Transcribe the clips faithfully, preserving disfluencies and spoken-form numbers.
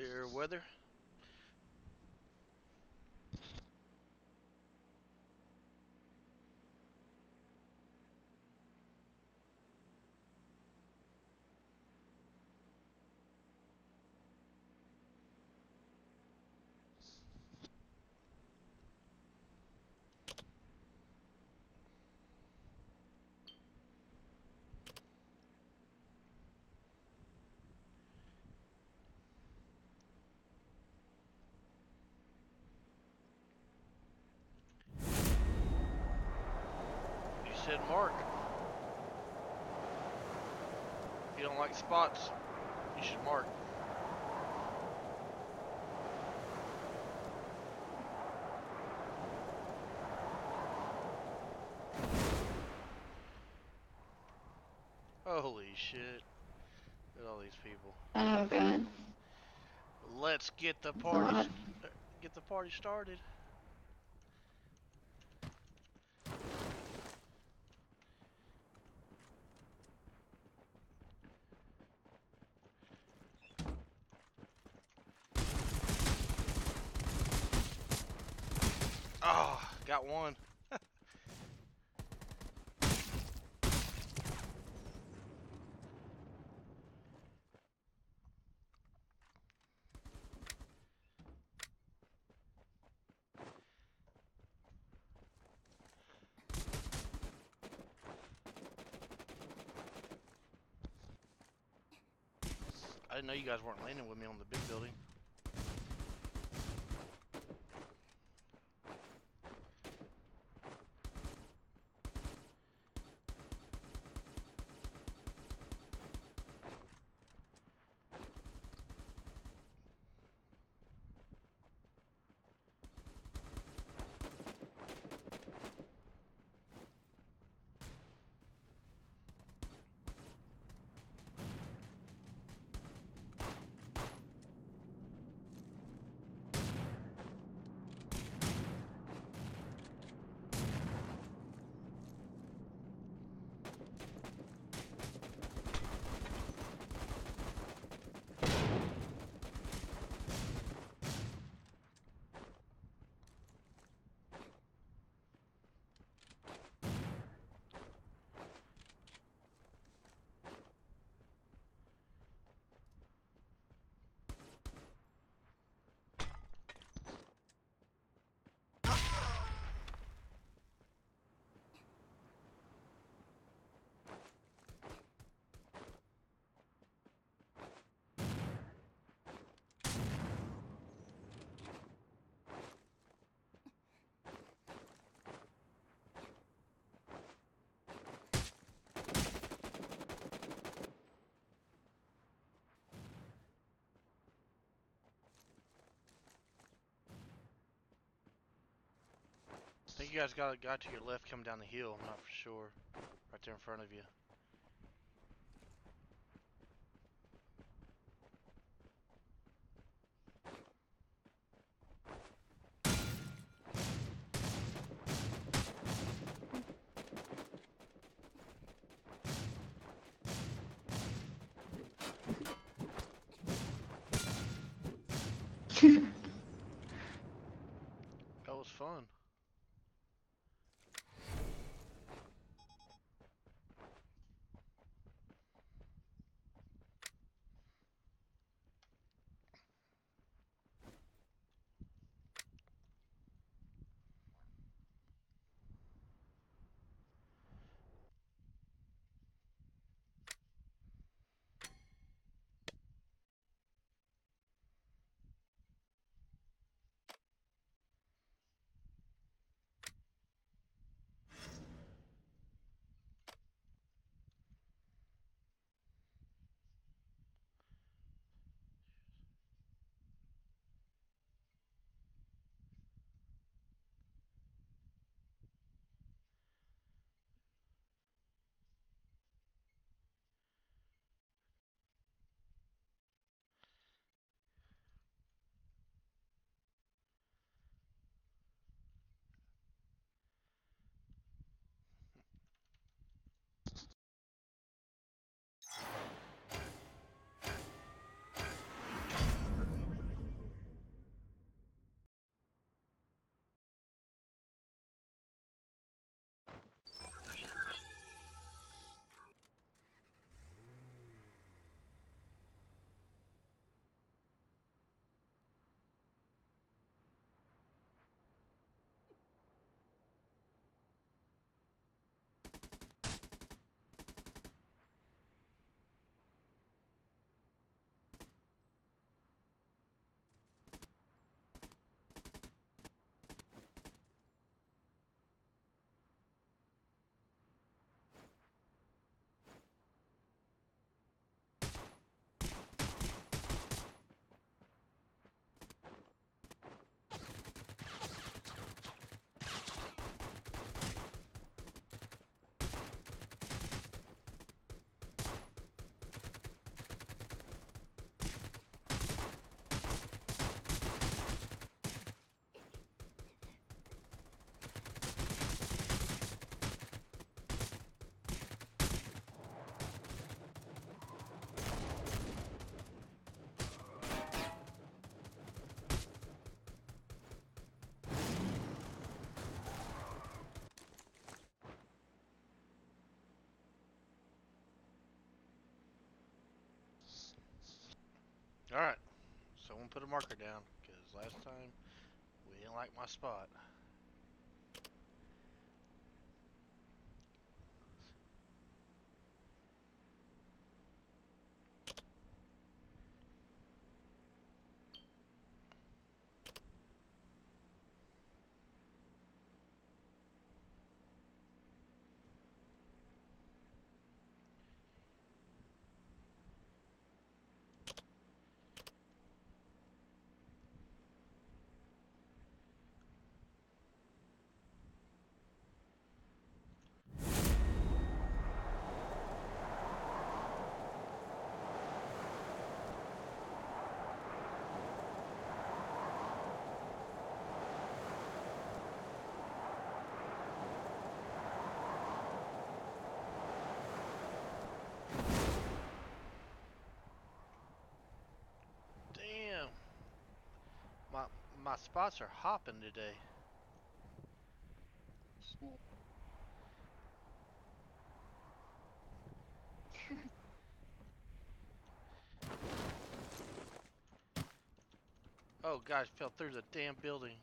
Clear weather. You said mark. If you don't like spots, you should mark. Holy shit. Look at all these people. Oh god. Let's get the It's a party lot. get the party started. Oh, got one. I didn't know you guys weren't landing with me on the big building. I think you guys got a guy to your left coming down the hill. I'm not for sure. Right there in front of you. That was fun. put a marker down, because last time we didn't like my spot. Damn. My my spots are hopping today. Shit. Oh, guys, fell through the damn building.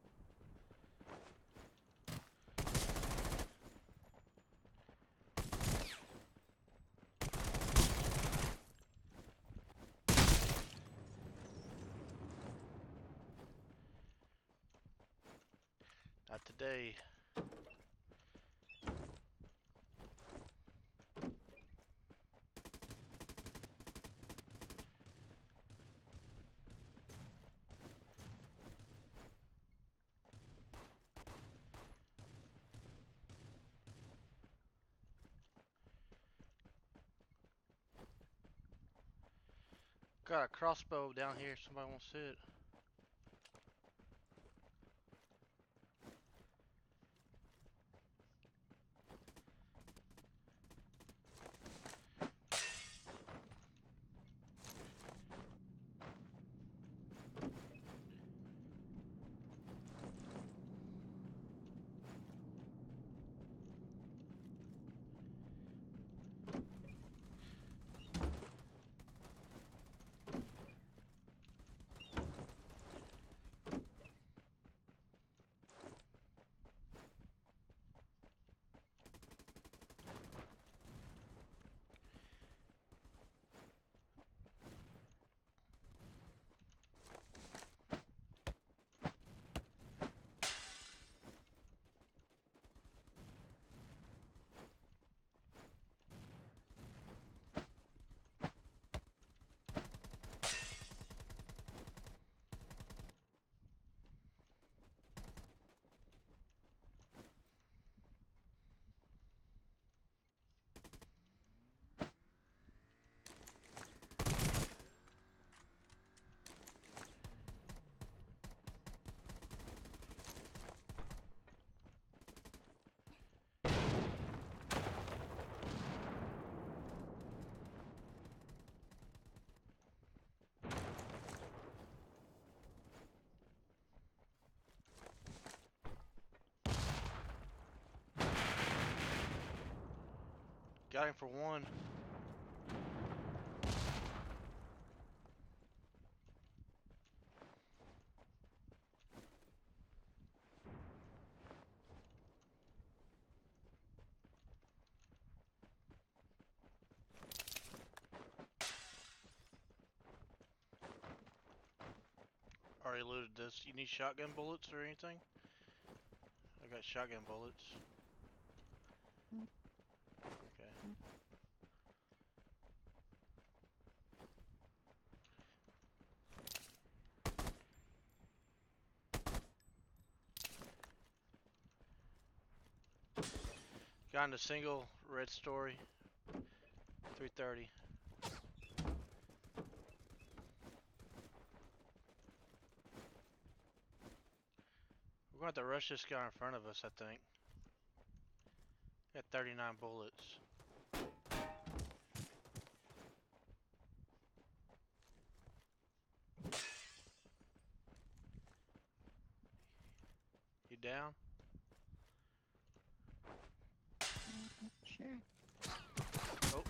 Not today. Got a crossbow down here. Somebody wants it. Got him for one. Already looted this. You need shotgun bullets or anything? I got shotgun bullets. Okay. Got in a single red story. three thirty. We're going to have to rush this guy in front of us, I think. Got thirty-nine bullets. You down? Sure. Oh.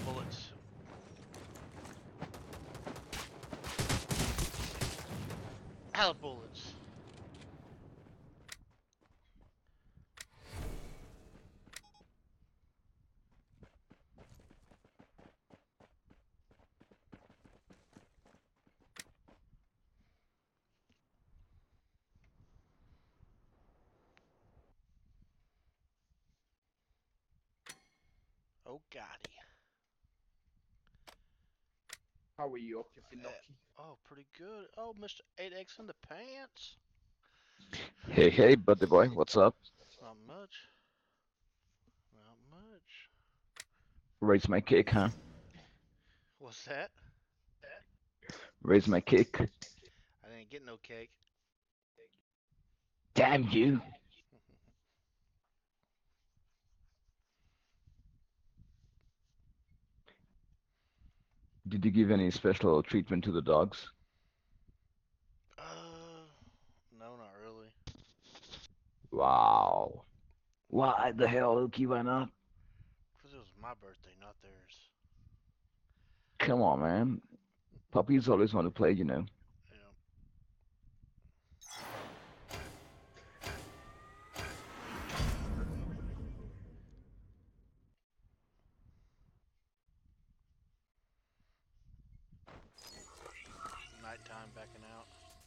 of bullets. Out of bullets. Oh, Gotti. How are you, Uh, Pinocchio? oh, pretty good. Oh, Mister eight X in the pants. Hey, hey, buddy boy, what's up? Not much. Not much. Raise my cake, huh? What's that? Raise my cake. I didn't get no cake. Damn you! Did you give any special treatment to the dogs? Uh, no, not really. Wow. Why the hell, Oki, why not? Because it was my birthday, not theirs. Come on, man. Puppies always want to play, you know. Yeah. Nighttime backing out.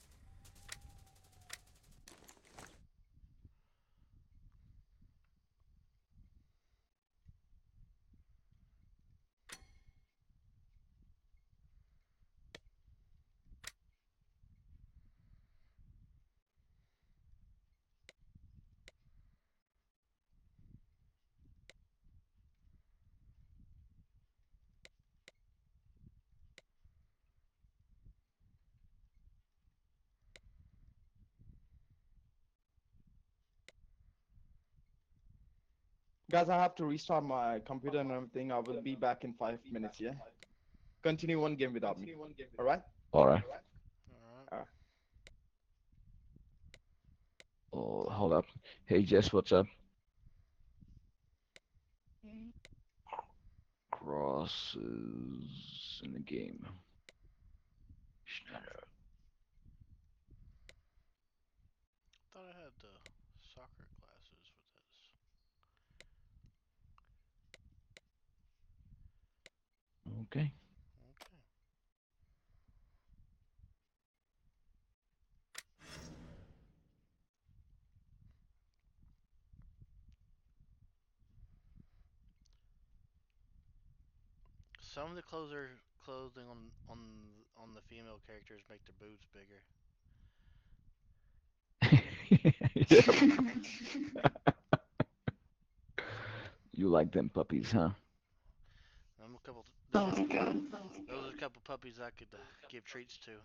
Guys, I have to restart my computer and everything. I will be back in five minutes, yeah? Continue one game without me. Alright? Alright. Alright. Uh, Oh, hold up. Hey, Jess, what's up? Okay. Crosses in the game. Schneider. Thought I had the soccer classes for this. Okay. Okay. Some of the closer clothing on on on the female characters make their boobs bigger. Yep. You like them puppies, huh? I'm a couple. Oh Those my are god. those are a couple puppies I could uh, give treats to.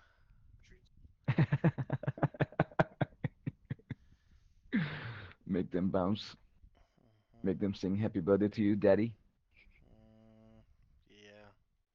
Make them bounce. Hmm. Make them sing happy birthday to you, daddy. Mm, yeah.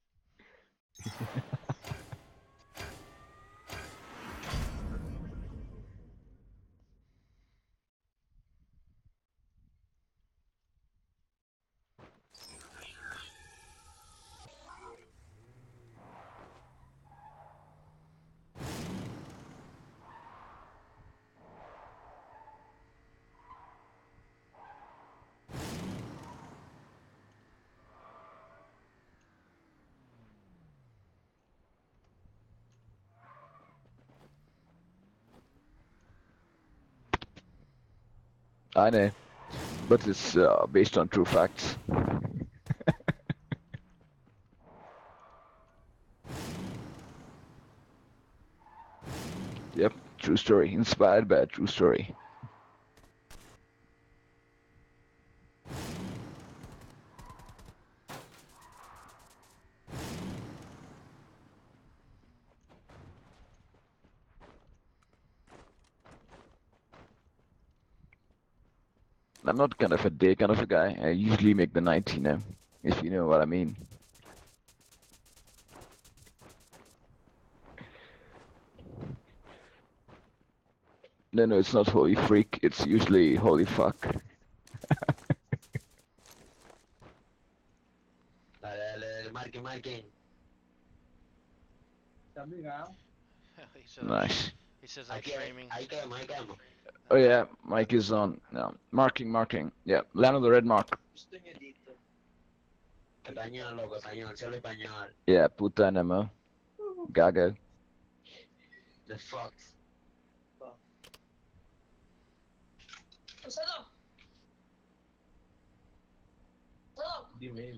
I know, but it's uh, based on true facts. Yep, true story. Inspired by a true story. I'm not kind of a day kind of a guy. I usually make the night, you know, if you know what I mean. No, no, it's not holy freak. It's usually holy fuck. again. he said I'm Nice. he says I'm Aquí, streaming. ahí quedamos, ahí quedamos. Oh yeah, Mike is on. No, marking, marking. Yeah, land on the red mark. Español, loco, español, solo español. Yeah, puta enema. Gaga. The fuck. Dime.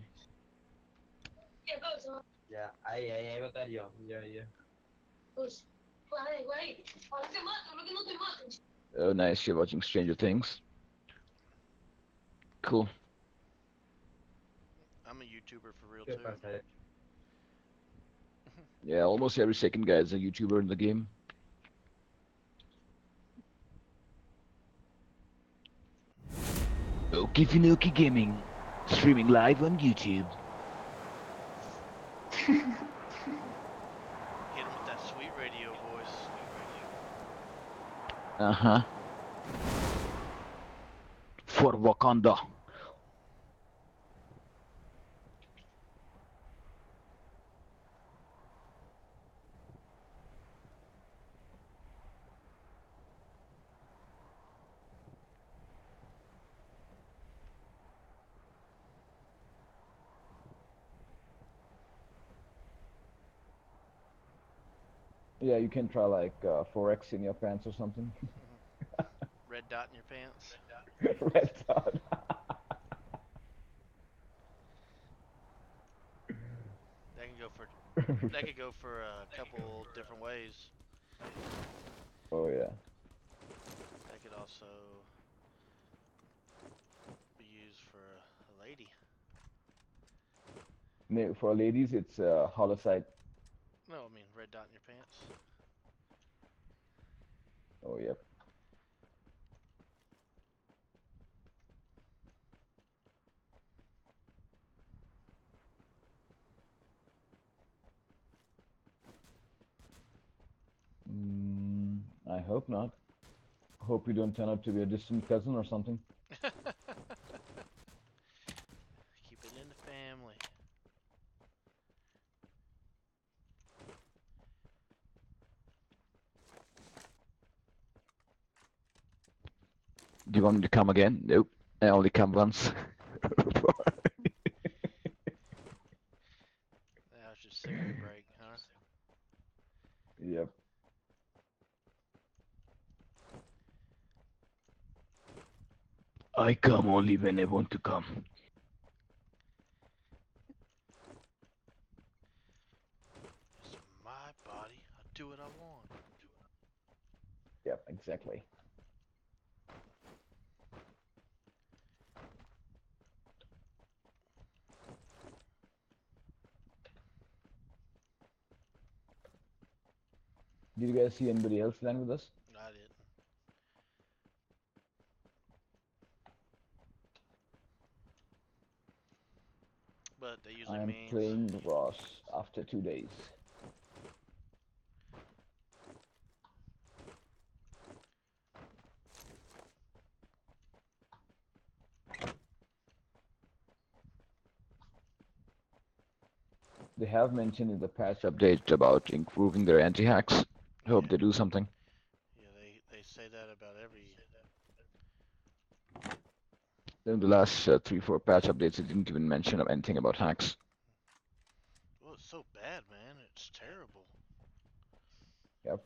Ya, ahí, ahí, ahí va a estar yo. Yeah, yeah. Oh nice, you're watching Stranger Things. Cool. I'm a YouTuber for real ¿Qué too. pasa? Yeah, almost every second guy is a YouTuber in the game. Okie Finoki Gaming, streaming live on YouTube. Hit him with that sweet radio voice. Uh huh. For Wakanda. Yeah, you can try like uh, four X in your pants or something. Red dot in your pants. Red dot. That can go for that could go for a couple different ways. Oh yeah. That could also be used for a lady. No, for ladies, it's uh, holocide. No, I mean red dot in your pants. Oh yep. Mm, I hope not. Hope you don't turn out to be a distant cousin or something. Keep it in the family. Do you want me to come again? Nope. I only come once. That was just cigarette break, huh? Yep. I come only when I want to come. It's my body. I do what I want. Yep, exactly. Did you guys see anybody else land with us? I didn't. But they usually I am means playing Ross after two days. They have mentioned in the patch update about improving their anti-hacks. Hope Yeah. they do something. Yeah, they they say that about every. In the last uh, three, four patch updates, it didn't even mention of anything about hacks. Well, it's so bad, man. It's terrible. Yep.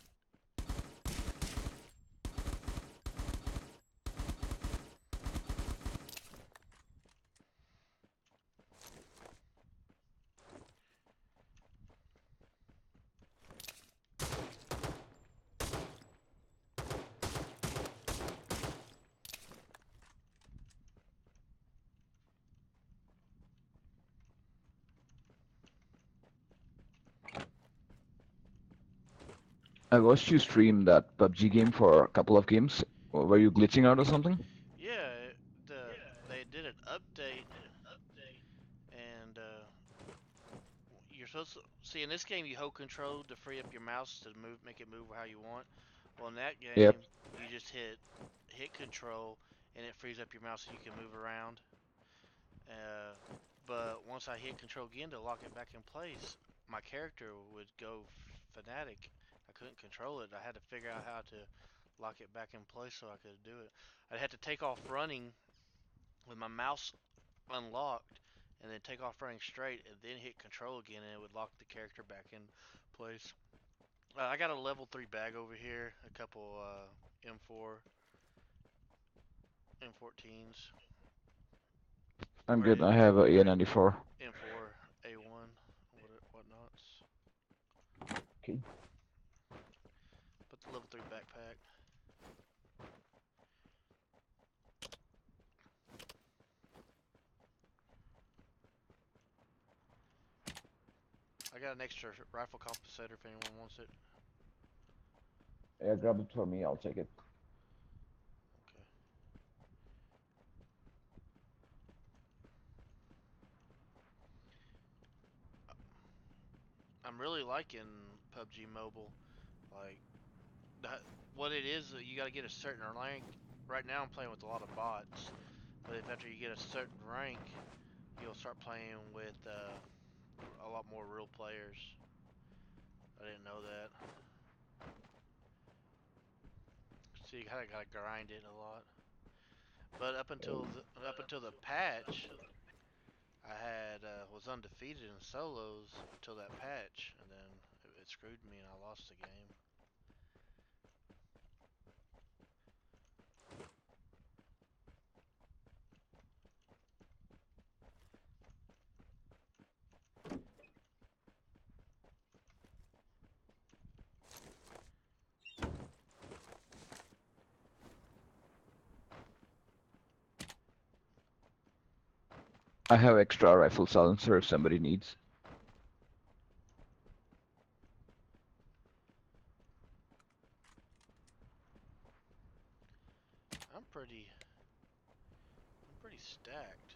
I watched you stream that P U B G game for a couple of games. Were you glitching out or something? Yeah, it- the they did an update, and uh, you're supposed to see in this game you hold control to free up your mouse to move, make it move how you want. Well, in that game, Yep. you just hit hit control, and it frees up your mouse so you can move around. Uh, But once I hit control again to lock it back in place, my character would go fanatic. I couldn't control it. I had to figure out how to lock it back in place so I could do it. I'd have to take off running with my mouse unlocked and then take off running straight and then hit control again and it would lock the character back in place. Uh, I got a level three bag over here, a couple uh, M four, M fourteens, I'm or good. I have a A ninety-four. M four A one, what whatnots. Okay. But the level three backpack. I got an extra rifle compensator if anyone wants it. Yeah, grab it for me. I'll take it. Okay. I'm really liking P U B G Mobile. Like, that, what it is, you got to get a certain rank. Right now, I'm playing with a lot of bots, but if after you get a certain rank, you'll start playing with uh, a lot more real players. I didn't know that. So you kind of gotta grind it a lot. But up until the, up until the patch, I had uh, was undefeated in solos until that patch, and then it, it screwed me and I lost the game. I have extra rifle silencer if somebody needs. I'm pretty, I'm pretty stacked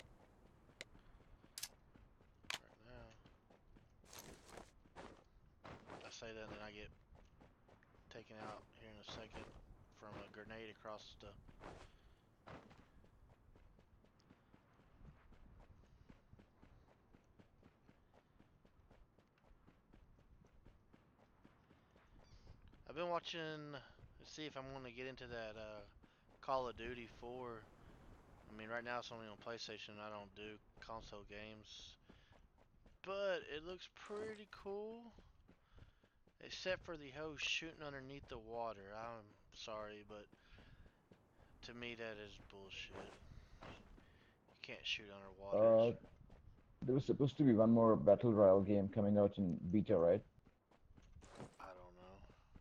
right now. I say that and then I get taken out here in a second from a grenade across the. I've been watching to see if I'm going to get into that uh, Call of Duty four. I mean, right now it's only on PlayStation. I don't do console games, but it looks pretty cool. Except for the host shooting underneath the water. I'm sorry, but to me that is bullshit. You can't shoot underwater. Uh, there was supposed to be one more battle royale game coming out in beta, right? I don't know.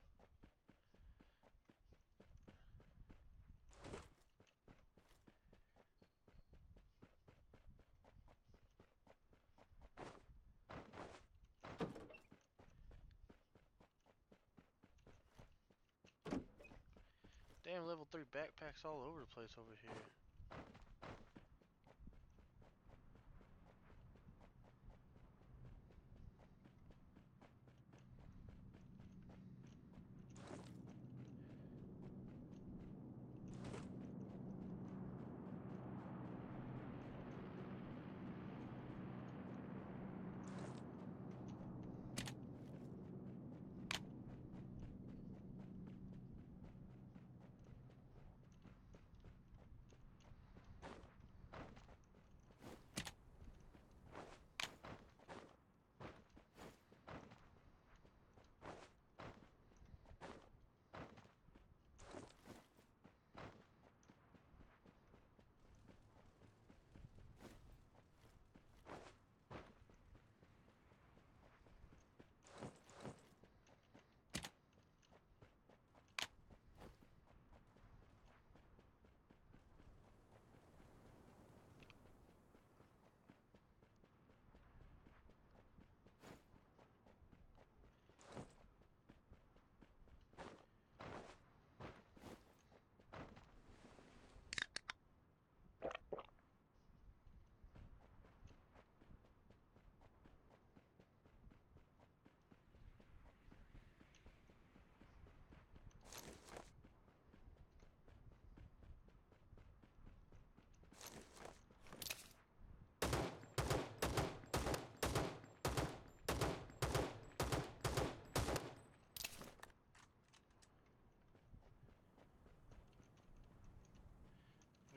Damn, level three backpacks all over the place over here.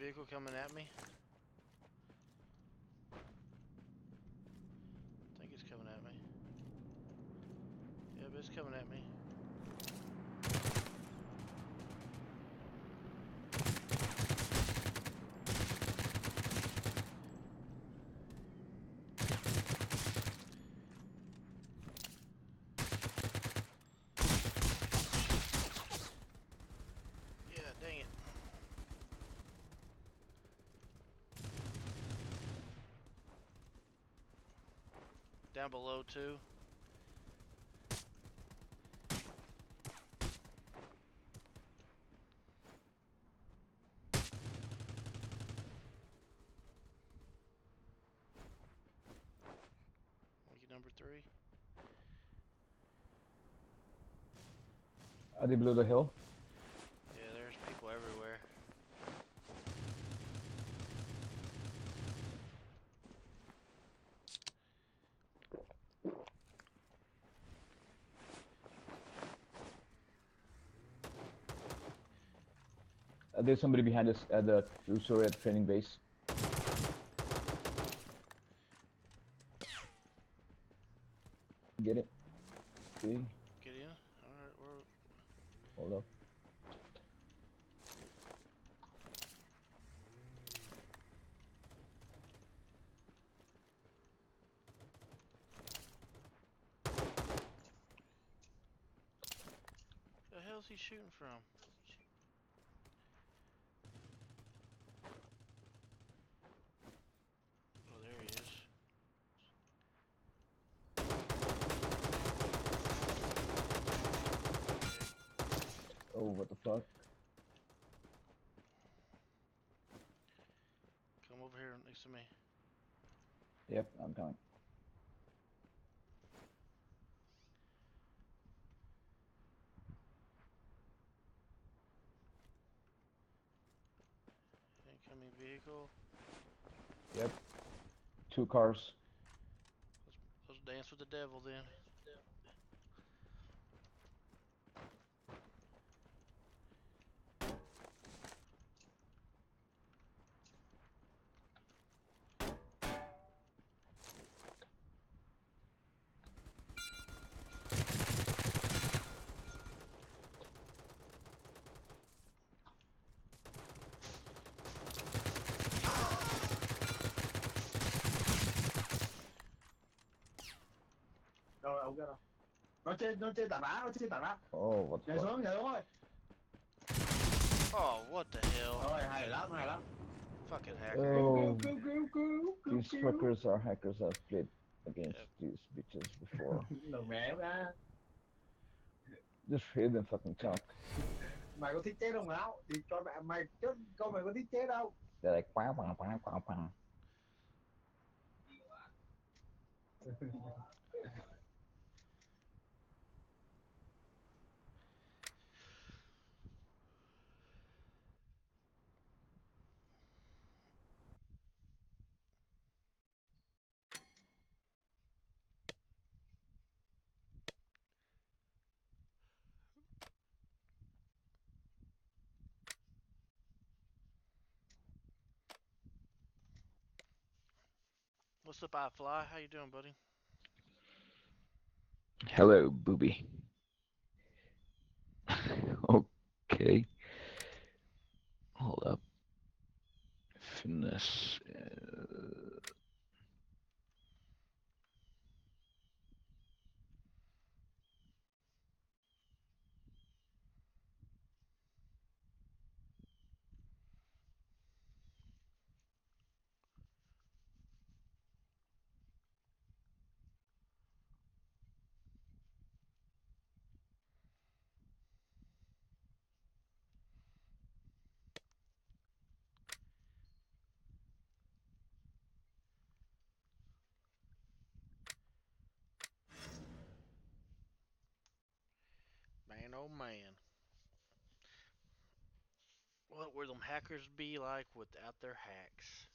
vehicle coming at me. I think it's coming at me. Yep, it's coming at me. Yeah, dang it. Down below too. Like number three. Are they below the hill? Yeah, there's people everywhere. Uh, there's somebody behind us at the Usura training base. Get it? See? Get in. Alright, we're Hold up. the hell's he shooting from? Oh, there he is. Oh, what the fuck? Come over here next to me. Yep, I'm coming. Incoming vehicle. Yep. Two cars. Let's dance with the devil then. Rồi ông kia rồi. Nó trên nó trên tảng đá, nó trên tảng đá. Oh, what the Nhảy fuck? xuống, nhảy xuống rồi. Oh, what the hell? Rồi hay lắm, hay lắm. Fucking hacker. Oh, Cứu cứu cứu cứu these cứu. fuckers are hackers. I've played against Yep. these bitches before. Đồ mẹ ra. Just hear them fucking talk. Mày có thích chết không nào? Thì cho mẹ mày chết, con mày có thích chết đâu? They're like, wow, wow, wow, wow, wow. What's up, I Fly? How you doing, buddy? Hello, booby. Okay. Hold up. Finesse. Uh, Man, oh man. What would them hackers be like without their hacks?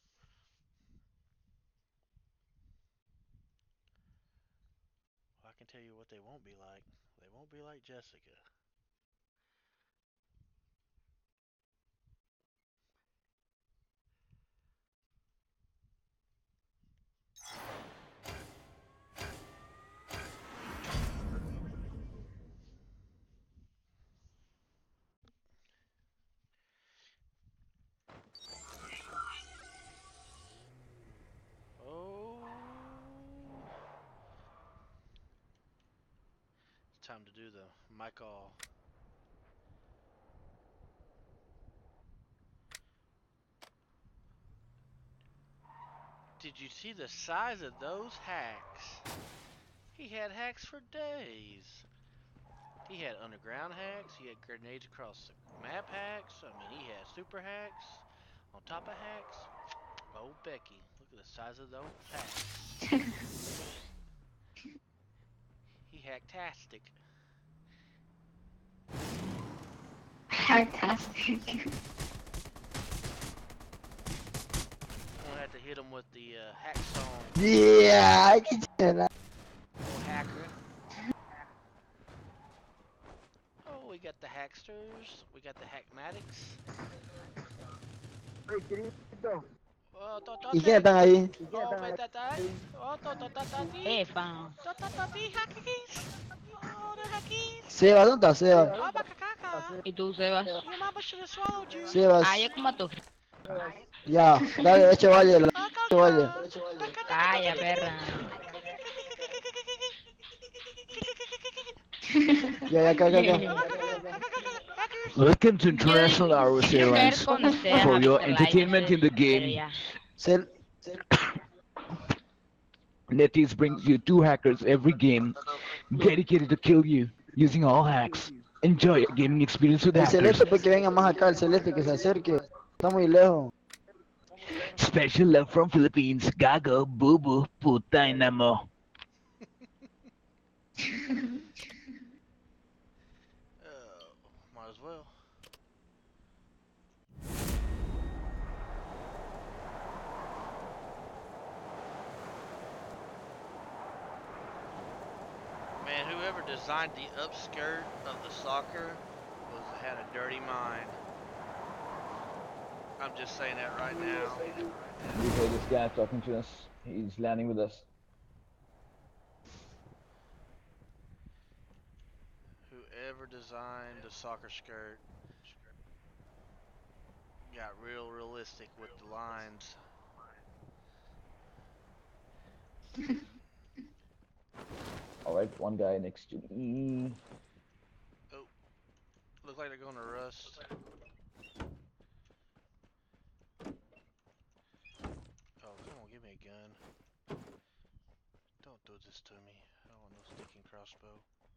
Well, I can tell you what they won't be like. They won't be like Jessica. time to do the mic all. Did you see the size of those hacks? He had hacks for days. He had underground hacks, he had grenades across the map hacks, I mean he had super hacks, on top of hacks. Oh Becky, look at the size of those hacks. He hacktastic. Fantastic. I'm gonna have to hit him with the uh, hack song. Yeah, I can tell that. Oh hacker. Oh, we got the hacksters, we got the hackmatics. Ey, querido. Oh, to, to, ¿Y quiénes están ahí? oh, metatay. Oh, to, to, to, to, ti. Epa. To, to, to, ti, hackies. Oh, the hackies. Seba, ¿dónde está Seba? Oh, macacaca. ¿Y tú, Sebas? Your mama should have swallowed you. Sebas, Ah, ya como tú. ya, dale, eche valle, Oh, eche valle. Calla, perra. Ya, ya, acá, acá, acá. Welcome to International Airways Yo quiero ver Airlines. con ustedes For a your mister Light, entertainment in the pero game, ya. Cel, NetEase brings you two hackers every game dedicated to kill you using all hacks. Enjoy your gaming experience with el hackers. celeste, pues que venga más acá, el celeste que se acerque. Está muy lejos. Special love from Philippines. Gago, boo boo, puta enamo. Oh, might as well. Man, whoever designed the upskirt of the soccer was had a dirty mind. I'm just saying that right now. We heard this guy talking to us. He's landing with us. Whoever designed the soccer skirt got real realistic with the lines. Alright, one guy next to me. Look like they're going to rust. Oh, come on, give me a gun. Don't do this to me. I don't want no sticking crossbow.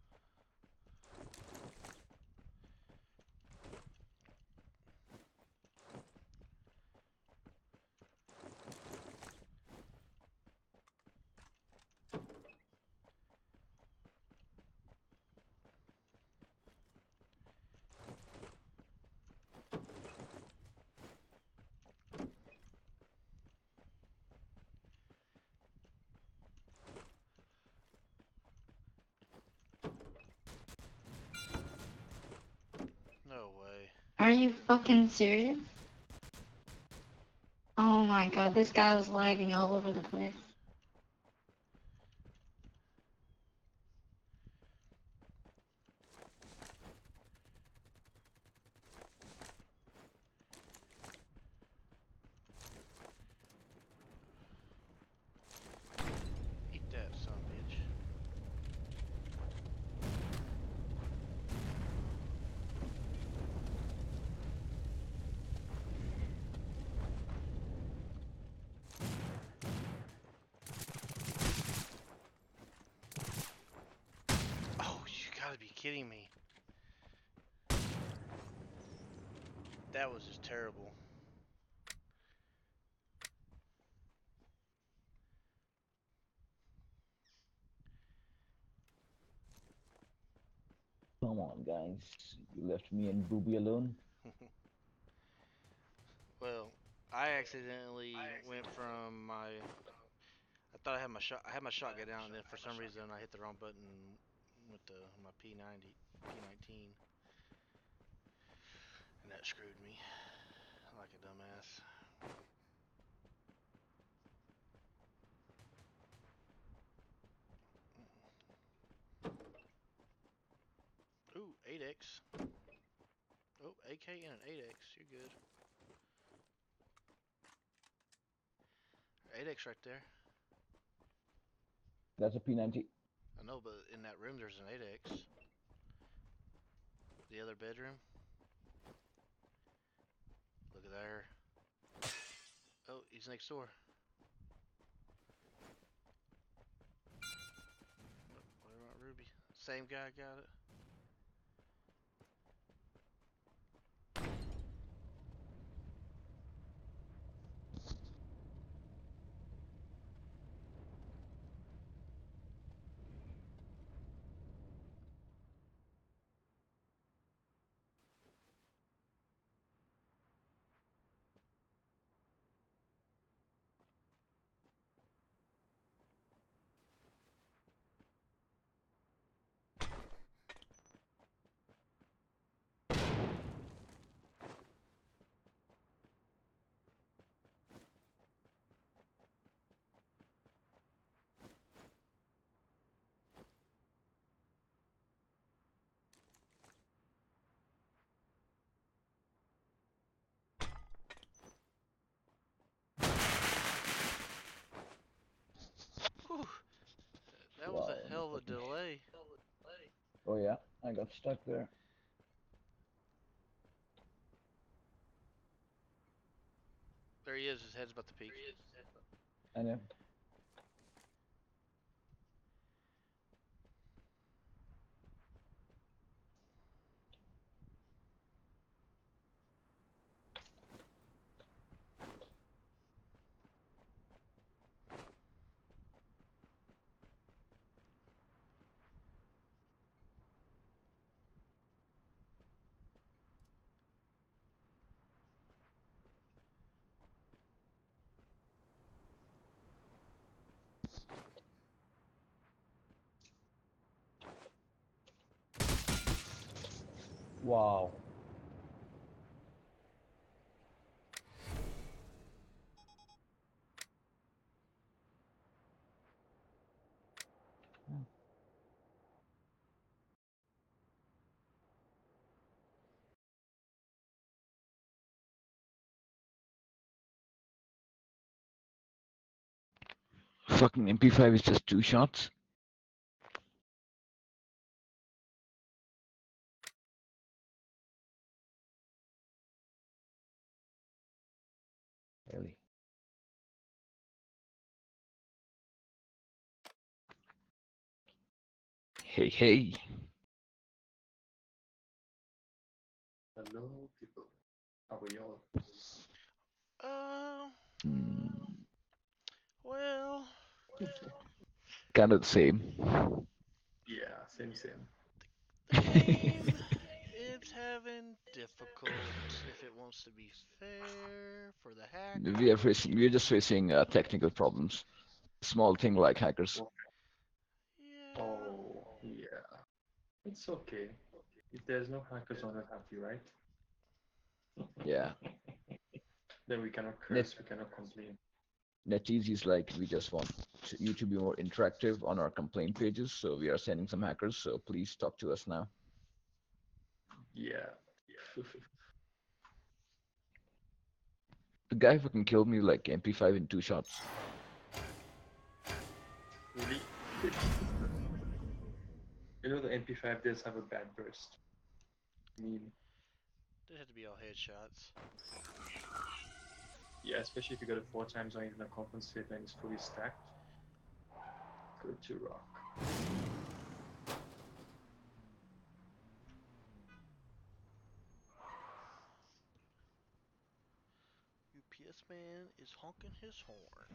No way. Are you fucking serious? Oh my god, this guy was lagging all over the place. Eat that, son of a bitch. Oh, you gotta be kidding me. That was just terrible. Come on, guys. You left me and Booby alone. Well, I accidentally went from my. I thought I had my shot. I had my shot go down, and then for some reason I hit the wrong button with the my P ninety, P nineteen, and that screwed me like a dumbass. Ooh, eight X. Oh, A K and an eight X. You're good. eight X right there. That's a P ninety. I know, but in that room there's an eight X. The other bedroom. Look at there. Oh, he's next door. Oh, what about Ruby? Same guy got it. Whew. That was Wow, a hell of a delay. Oh yeah, I got stuck there. There he is. His head's about to peek. I know. Wow. Fucking M P five is just two shots. Really? Hey, hey. Hello, people. How are y'all? Uh, Hmm. well, Kind of the same. Yeah, same, same. the game is having difficult if it wants to be fair for the hacker. We are facing. We're just facing uh, technical problems. Small thing like hackers. Yeah. Oh, yeah. It's okay. If there's no hackers on it, happy, right? Yeah. Then we cannot Net, curse, we cannot complain. NetEasy is like we just want to, you to be more interactive on our complaint pages. So we are sending some hackers. So please talk to us now. Yeah. The guy fucking killed me like M P five in two shots. Really? You know the M P five does have a bad burst. I mean, They had to be all headshots. yeah, especially if you got it four times or even a compensator and it's fully stacked. Good to rock. U P S man is honking his horn.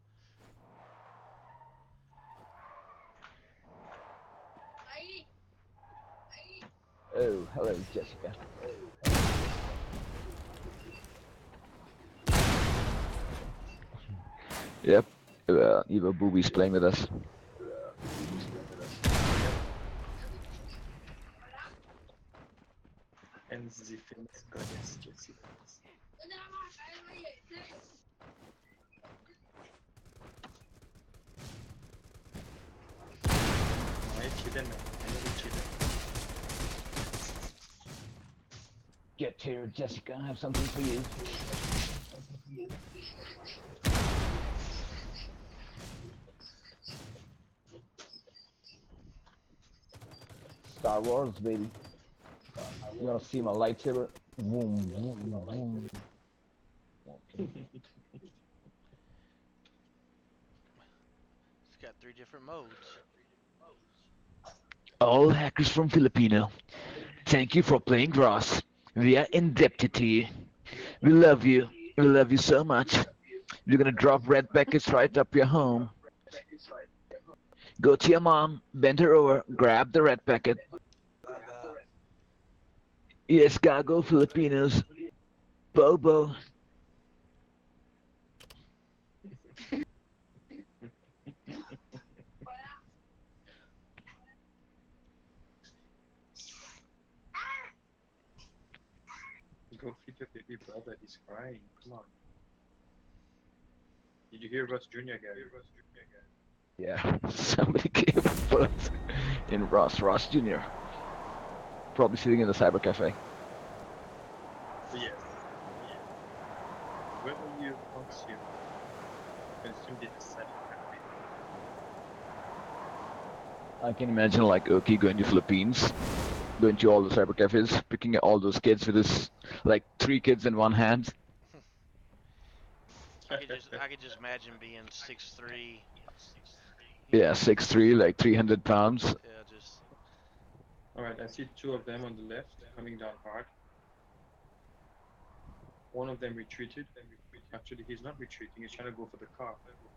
Oh, hello, Jessica. Yep. Uh, Eva Booby's playing with us. And the famous goddess Jessie. I cheated, man. I never cheated. Get here, Jessica. I have something for you. Star Wars, baby. You wanna see my lightsaber? Boom, boom, boom. It's got three different modes. All hackers from Filipino, thank you for playing Ross. We are indebted to you. We love you. We love you so much. We're gonna drop red packets right up your home. Go to your mom, bend her over, grab the red packet. Yes, Gago Filipinos. Bobo. Go feed your baby brother, he's crying. Come on. Did you hear Russ Junior Gary? Yeah, somebody gave birth in Ross, Ross Junior Probably sitting in the cyber cafe. Yeah. Yeah. Whether you consume, consume the asset cafe. I can imagine like Oki going to Philippines, going to all the cyber cafes, picking all those kids with his like three kids in one hand. I could just I could just imagine being six three. Yeah, six three, like three hundred pounds. Yeah, just Alright, I see two of them on the left coming down hard. One of them retreated. Actually, he's not retreating, he's trying to go for the car.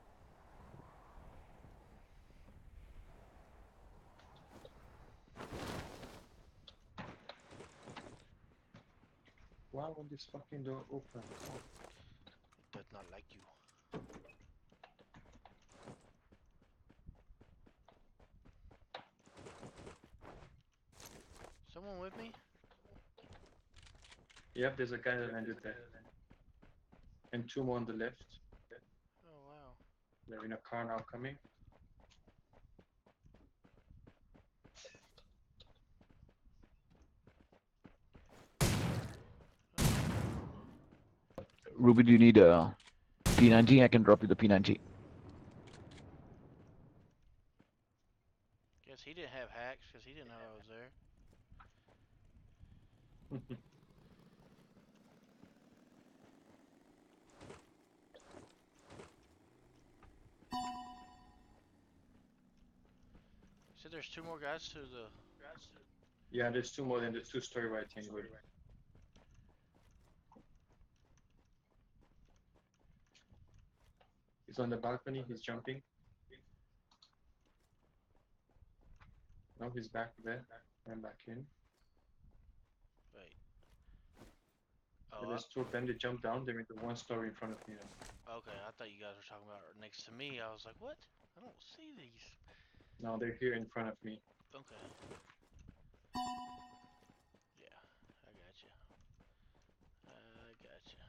Why won't this fucking door open? it does not like you. Someone with me? Yep, there's a guy that landed there. And two more on the left. Oh wow. They're in a car now coming. Ruby, do you need a P ninety? I can drop you the P ninety. Guess he didn't have hacks because he didn't know I was there. So there's two more guys to the. Yeah, there's two more than the two story right angle. He's on the balcony, he's jumping. Now he's back there, and back in. Wait. And Oh, there's two of them, they jump down, they're in the one story in front of me now. I, okay. I thought you guys were talking about next to me. I was like, what? I don't see these. Now they're here in front of me. Okay. Yeah, I got you. I got you.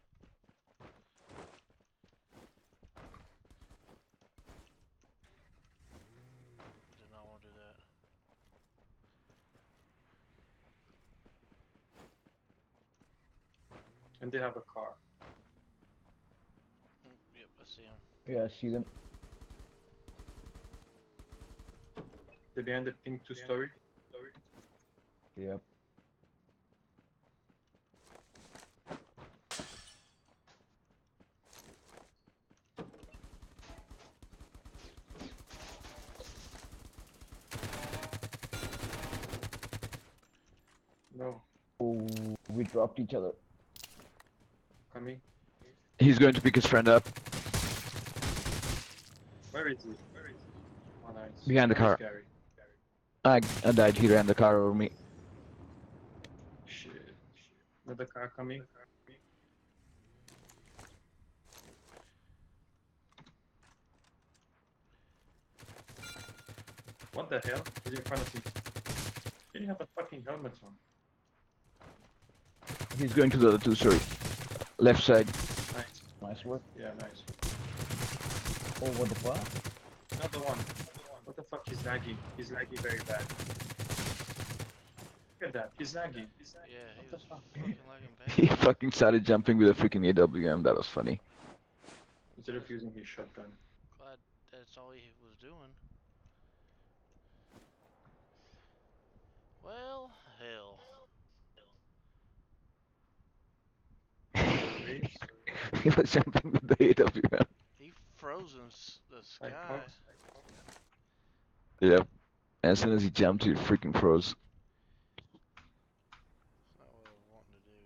Did not want to do that. And they have a car. Mm, yep, I see him. Yeah, I see them. They're behind the pink two story. Yep. No, Oh, we dropped each other. coming. He's going to pick his friend up. Where is he? Where is he? Oh, nice. Behind the Where's car. Gary? I, I died. He ran the car over me. Shit. Another car coming. What the hell? He's in front of me. He didn't have a fucking helmet on. He's going to the other two story. Left side. Nice. Nice work. Yeah, nice. Oh, what the fuck? Another one. What the fuck? He's lagging. He's lagging very bad. Look at that. He's lagging. He's lagging. Yeah, he What the was fuck? fucking lagging bad. He fucking started jumping with a freaking A W M. That was funny. Instead of using his shotgun. Glad that's all he was doing. Well, hell. he was jumping with the A W M. He frozen s- the Like sky. Fox. Yep. As soon as he jumped, he freaking froze. That's not what I was wanting to do.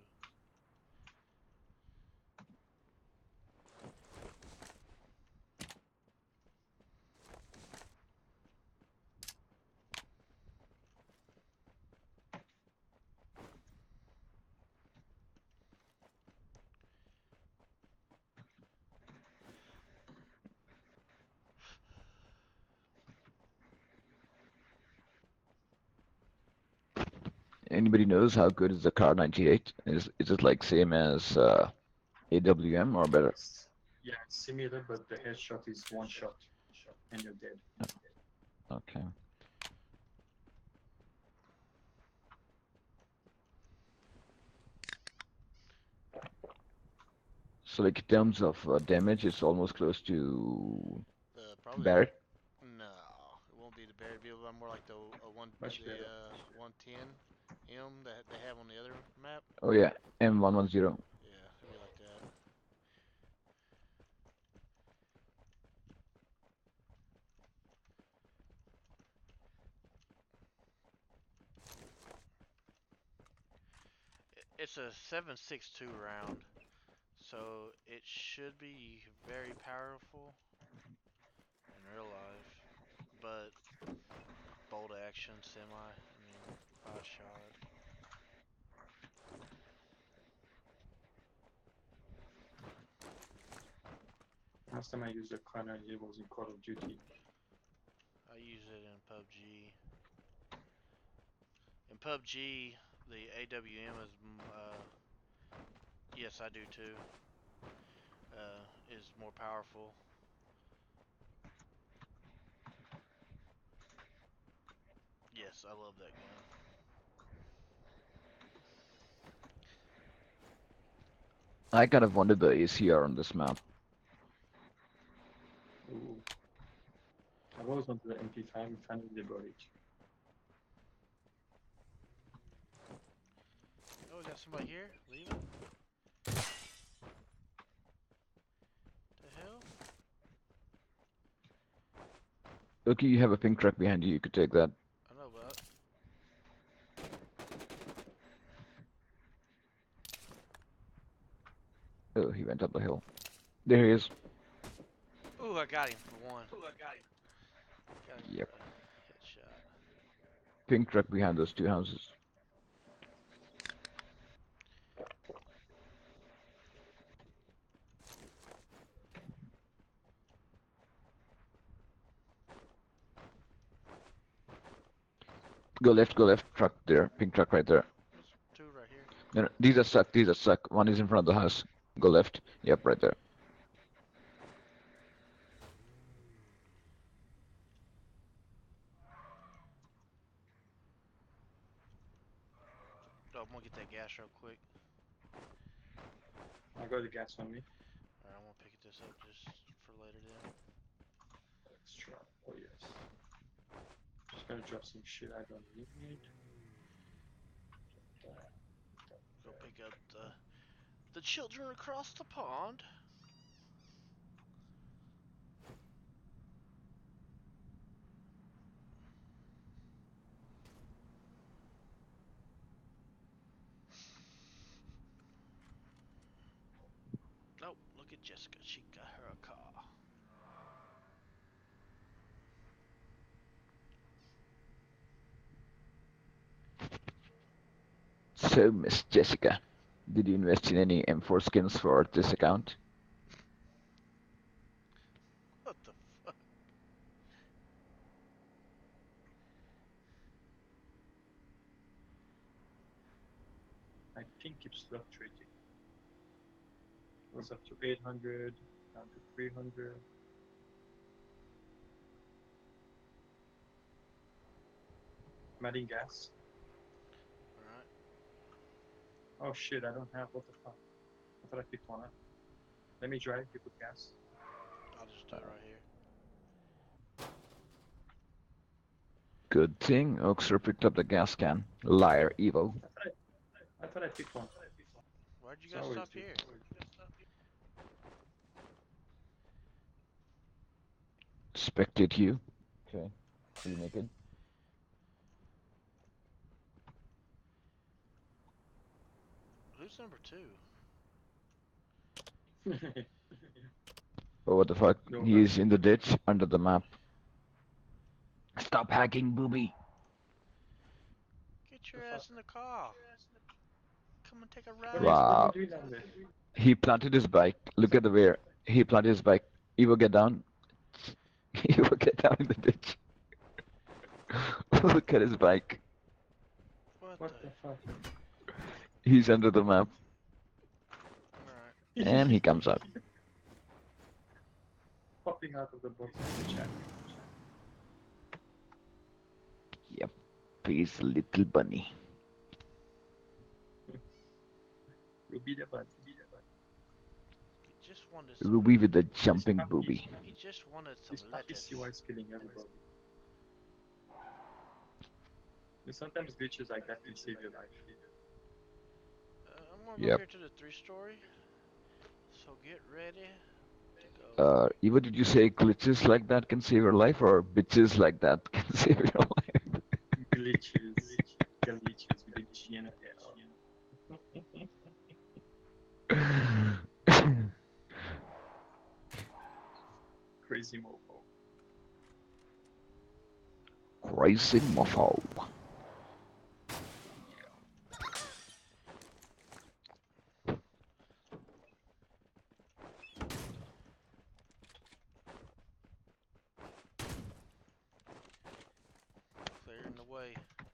Anybody knows how good is the Car ninety-eight? Is is it like same as uh, A W M or better? It's- Yeah, it's similar, but the headshot is one shot, and you're dead. Okay. So like in terms of uh, damage, it's almost close to The probably Barrett. no, it won't be the Barrett. It'll be more like the uh, one Much the better. uh, one ten M that they have on the other map. Oh yeah, M one ten. Yeah, it'll be like that. I- It's a seven six two round, so it should be very powerful in real life, but bolt action semi. I mean, five shot. Last time I used a Connor, it was in Call of Duty. I use it in P U B G. In P U B G, the A W M is, mm, uh, yes, I do too. Uh, is more powerful. Yes, I love that gun. I kind of wanted the A C R on this map. Ooh. I always wanted the M P five and finally they brought it. Oh, we got somebody here? Leave it. The hell? Okay, you have a pink truck behind you. You could take that. I know, but Oh, he went up the hill. There he is. ooh, I got him for one. Ooh, I got him. Got him Yep. for a headshot. Pink truck behind those two houses. Go left, go left. Truck there. Pink truck right there. There's two right here. No, no, these are stuck. These are stuck. One is in front of the house. Go left. Yep, right there. Oh, I'm gonna get that gas real quick. I got the gas on me. Alright, I'm gonna pick this up just for later then. Extra. Oh yes. Just gonna drop some shit I don't need. Go pick up the the children across the pond. Oh, look at Jessica. She got her a car. So, Miss Jessica, did you invest in any M four skins for this account? What the fuck? My ping keeps fluctuating. It was up to eight hundred, down to three hundred. I'm adding gas. Alright. Oh shit, I don't have, what the fuck? I thought I picked one up. Let me drive, you put gas. I'll just stay right here. Good thing Oakster picked up the gas can. Liar, Evo. I thought I, I, thought I picked one. Why'd you It's guys always stop you. here? Spectate you. Okay. Are you naked? Who's number two? Oh, what the fuck? No, He no. is in the ditch under the map. Stop hacking, booby. Get your The ass in the car. Come and take a What are ride. you, what are Wow. you doing down there? He planted his bike. Look at the where. He planted his bike. Evo, get down. Evo, get down in the ditch. Look at his bike. What, What the? the fuck? He's under the map. Alright. And he comes out. Popping out of the bottom of the chat. Yep. He's a little bunny. Ruby the bud. Ruby the bud. He just wanted some. Ruby with the jumping puppy- booby. He just wanted some This puppy lettuce. C Y is killing everybody. And sometimes glitches like that can save your life. Uh, I'm gonna go Yep. here to the three story. So get ready to go. Uh, Evo, did you say glitches like that can save your life, or bitches like that can save your life? Glitches. Glitches with the G and L. Crazy mofo. Crazy mofo. Clearing the way.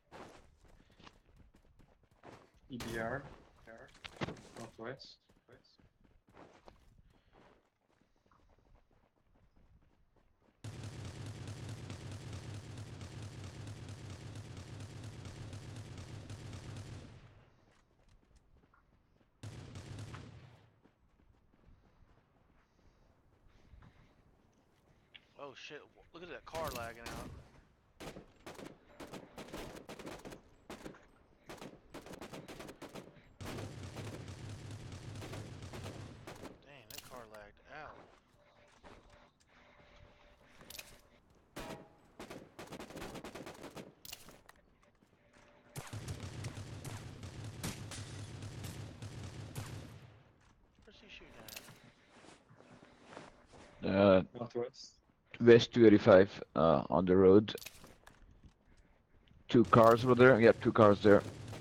E B R. Northwest. West. Oh shit, look at that car lagging out. Dang, that car lagged out. Where's he shooting at? Uh, Northwest. West two eighty-five, uh, on the road. Two cars were there. Yep, two cars there.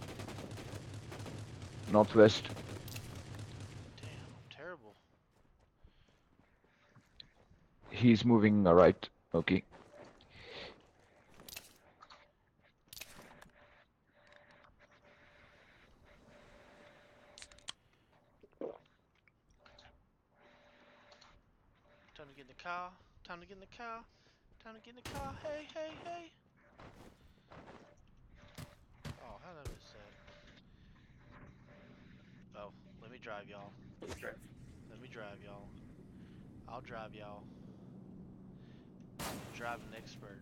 Northwest. Damn, terrible. He's moving uh, right. Okay. Time to get in the car. Time to get in the car. Time to get in the car. Hey, hey, hey. Oh, how did I miss that? Oh, let me drive y'all. Okay. Let me drive y'all. I'll drive y'all. Driving expert.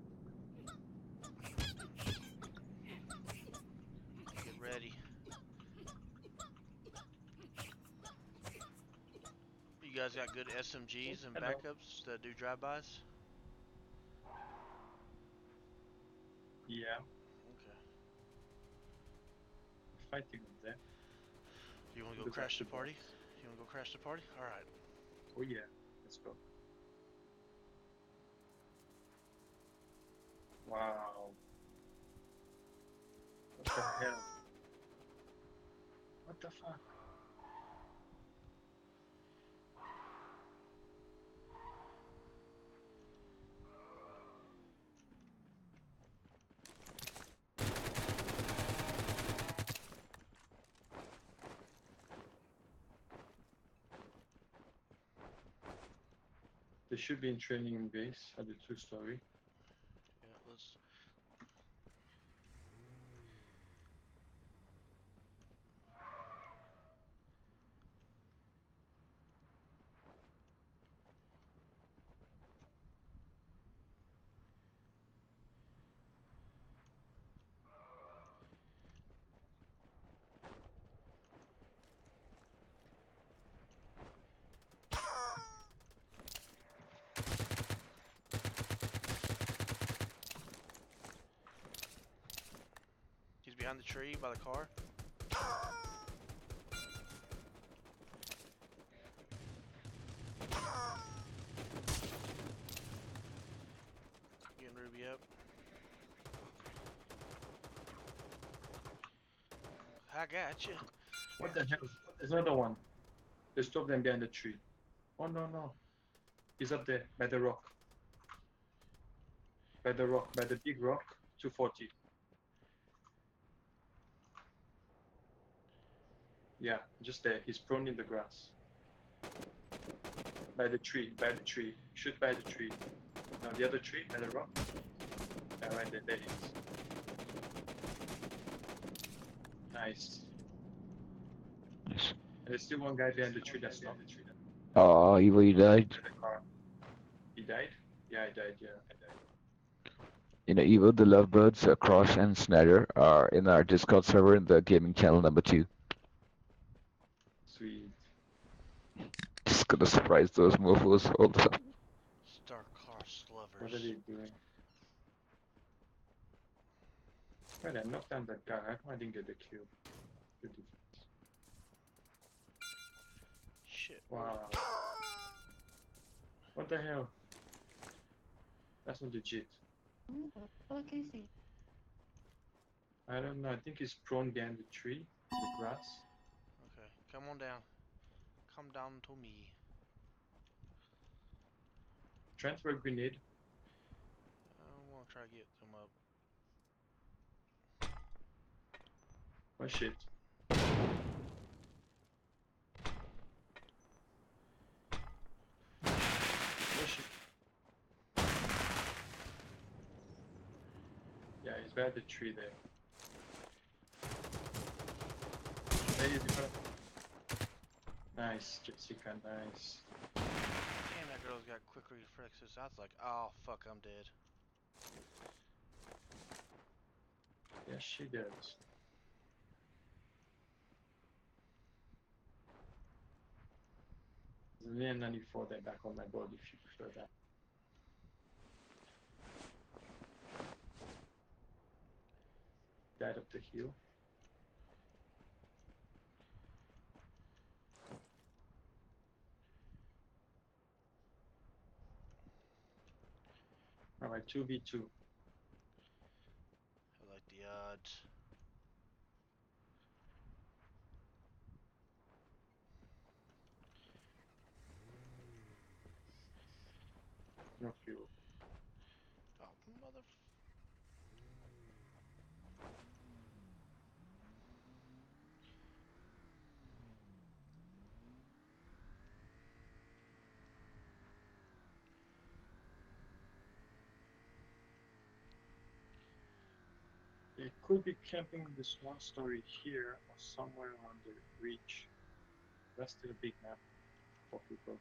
Get ready. You guys got good S M Gs and Hello. backups that do drive-bys? Yeah. Okay. Fighting on there. You wanna go Good crash the basketball. party? You wanna go crash the party? Alright. Oh yeah. Let's go. Wow. What the hell? What the fuck? They should be in training base at the two story. Yeah, let's behind the tree by the car. Getting Ruby up. I got you. What the hell? There's another one. There's two of them behind the tree. Oh no no. He's up there by the rock. By the rock, by the big rock, two forty. Yeah, just there. He's prone in the grass. By the tree, by the tree. Shoot by the tree. Now the other tree, by the rock. Yeah, right there, there he is. Nice. Nice. And there's still one guy behind the tree that's not. Oh, Evo, you died. By the car. He died? Yeah, I died, yeah, I died. You know, Evo, the Lovebirds, uh, Cross, and Snyder are in our Discord server in the gaming channel number two. Sweet. Just gonna surprise those mofos. Hold up. Star Cross What are lovers. they doing? Right, I knocked down that guy. How come I didn't get the kill? Good defense. Shit. Wow. What the hell? That's not legit. What the fuck is he? I don't know. I think he's prone behind the tree, the grass. Okay, come on down. Come down to me. Transfer grenade. I want to try to get them up. Oh shit. Oh shit. Yeah, he's by the tree there. There he is in front. Nice, Jessica, nice. Damn, that girl's got quick reflexes. I was like, oh fuck, I'm dead. Yes, she does. There's an N ninety-four there back on my board if you prefer that. Died up the hill. Alright, two v two. I like the odds. No fuel. Oh, mother. It could be camping in this one story here or somewhere on the reach. That's still a big map for people.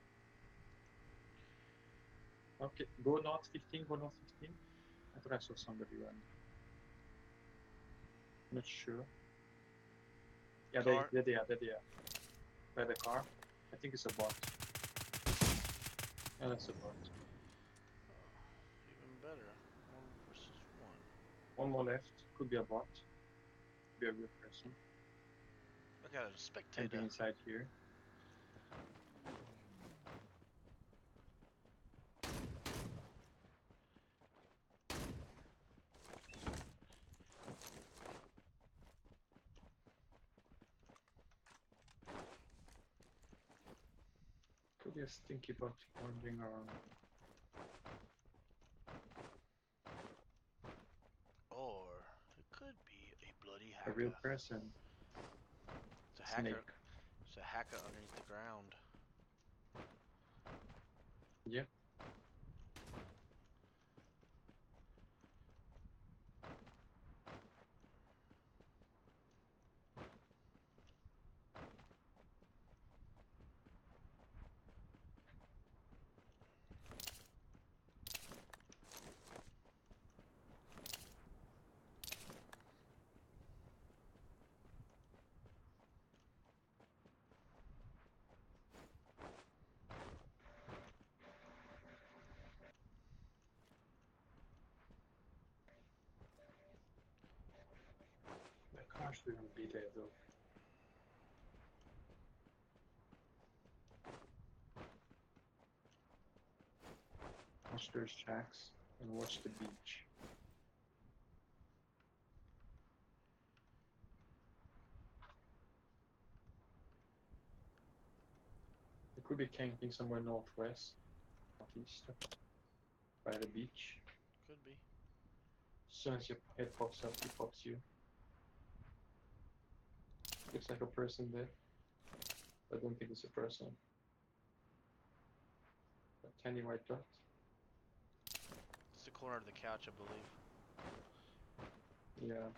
Okay, go north fifteen, go north fifteen. I thought I saw somebody run. Not sure. Yeah, they, Car. there they are, there they are. By the car. I think it's a bot. Yeah, that's a bot. Even better. One versus one. One more left. Could be a bot. Could be a real person. I got a spectator. Anything inside here. Could be a stinky bot wandering around. Or it could be a bloody A hacker. real person. It's a hacker. Snake. It's a hacker underneath the ground. Yep. shouldn't be there though. Watch those shacks and watch the beach. They could be camping somewhere northwest, northeast, by the beach. Could be. As soon as your head pops up, he pops you. Looks like a person there. I don't think it's a person. A tiny white dot. It's the corner of the couch, I believe. Yeah.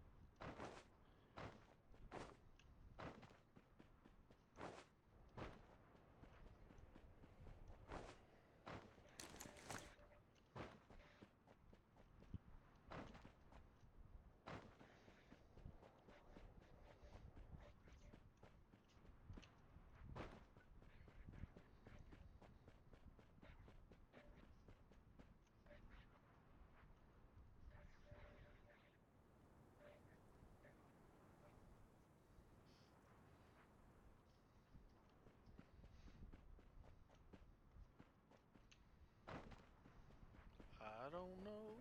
I don't know.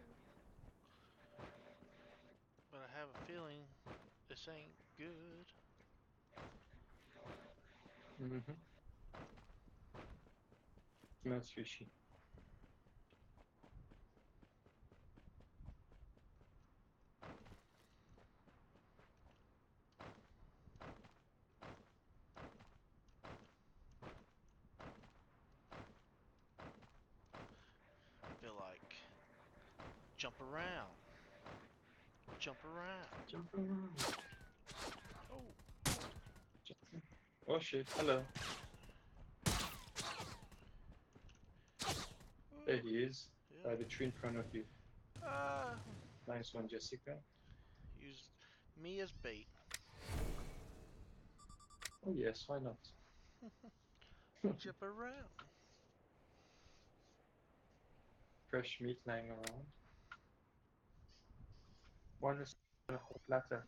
But I have a feeling this ain't good. Mm-hmm. Smells fishy. Feel like jump around. Jump around. Jump around. Oh. Jump. Oh shit, hello. There he is. Yeah. By the tree in front of you. Ah. Nice one, Jessica. Use me as bait. Oh yes, why not? Jump around. Fresh meat lying around. One is on a whole platter.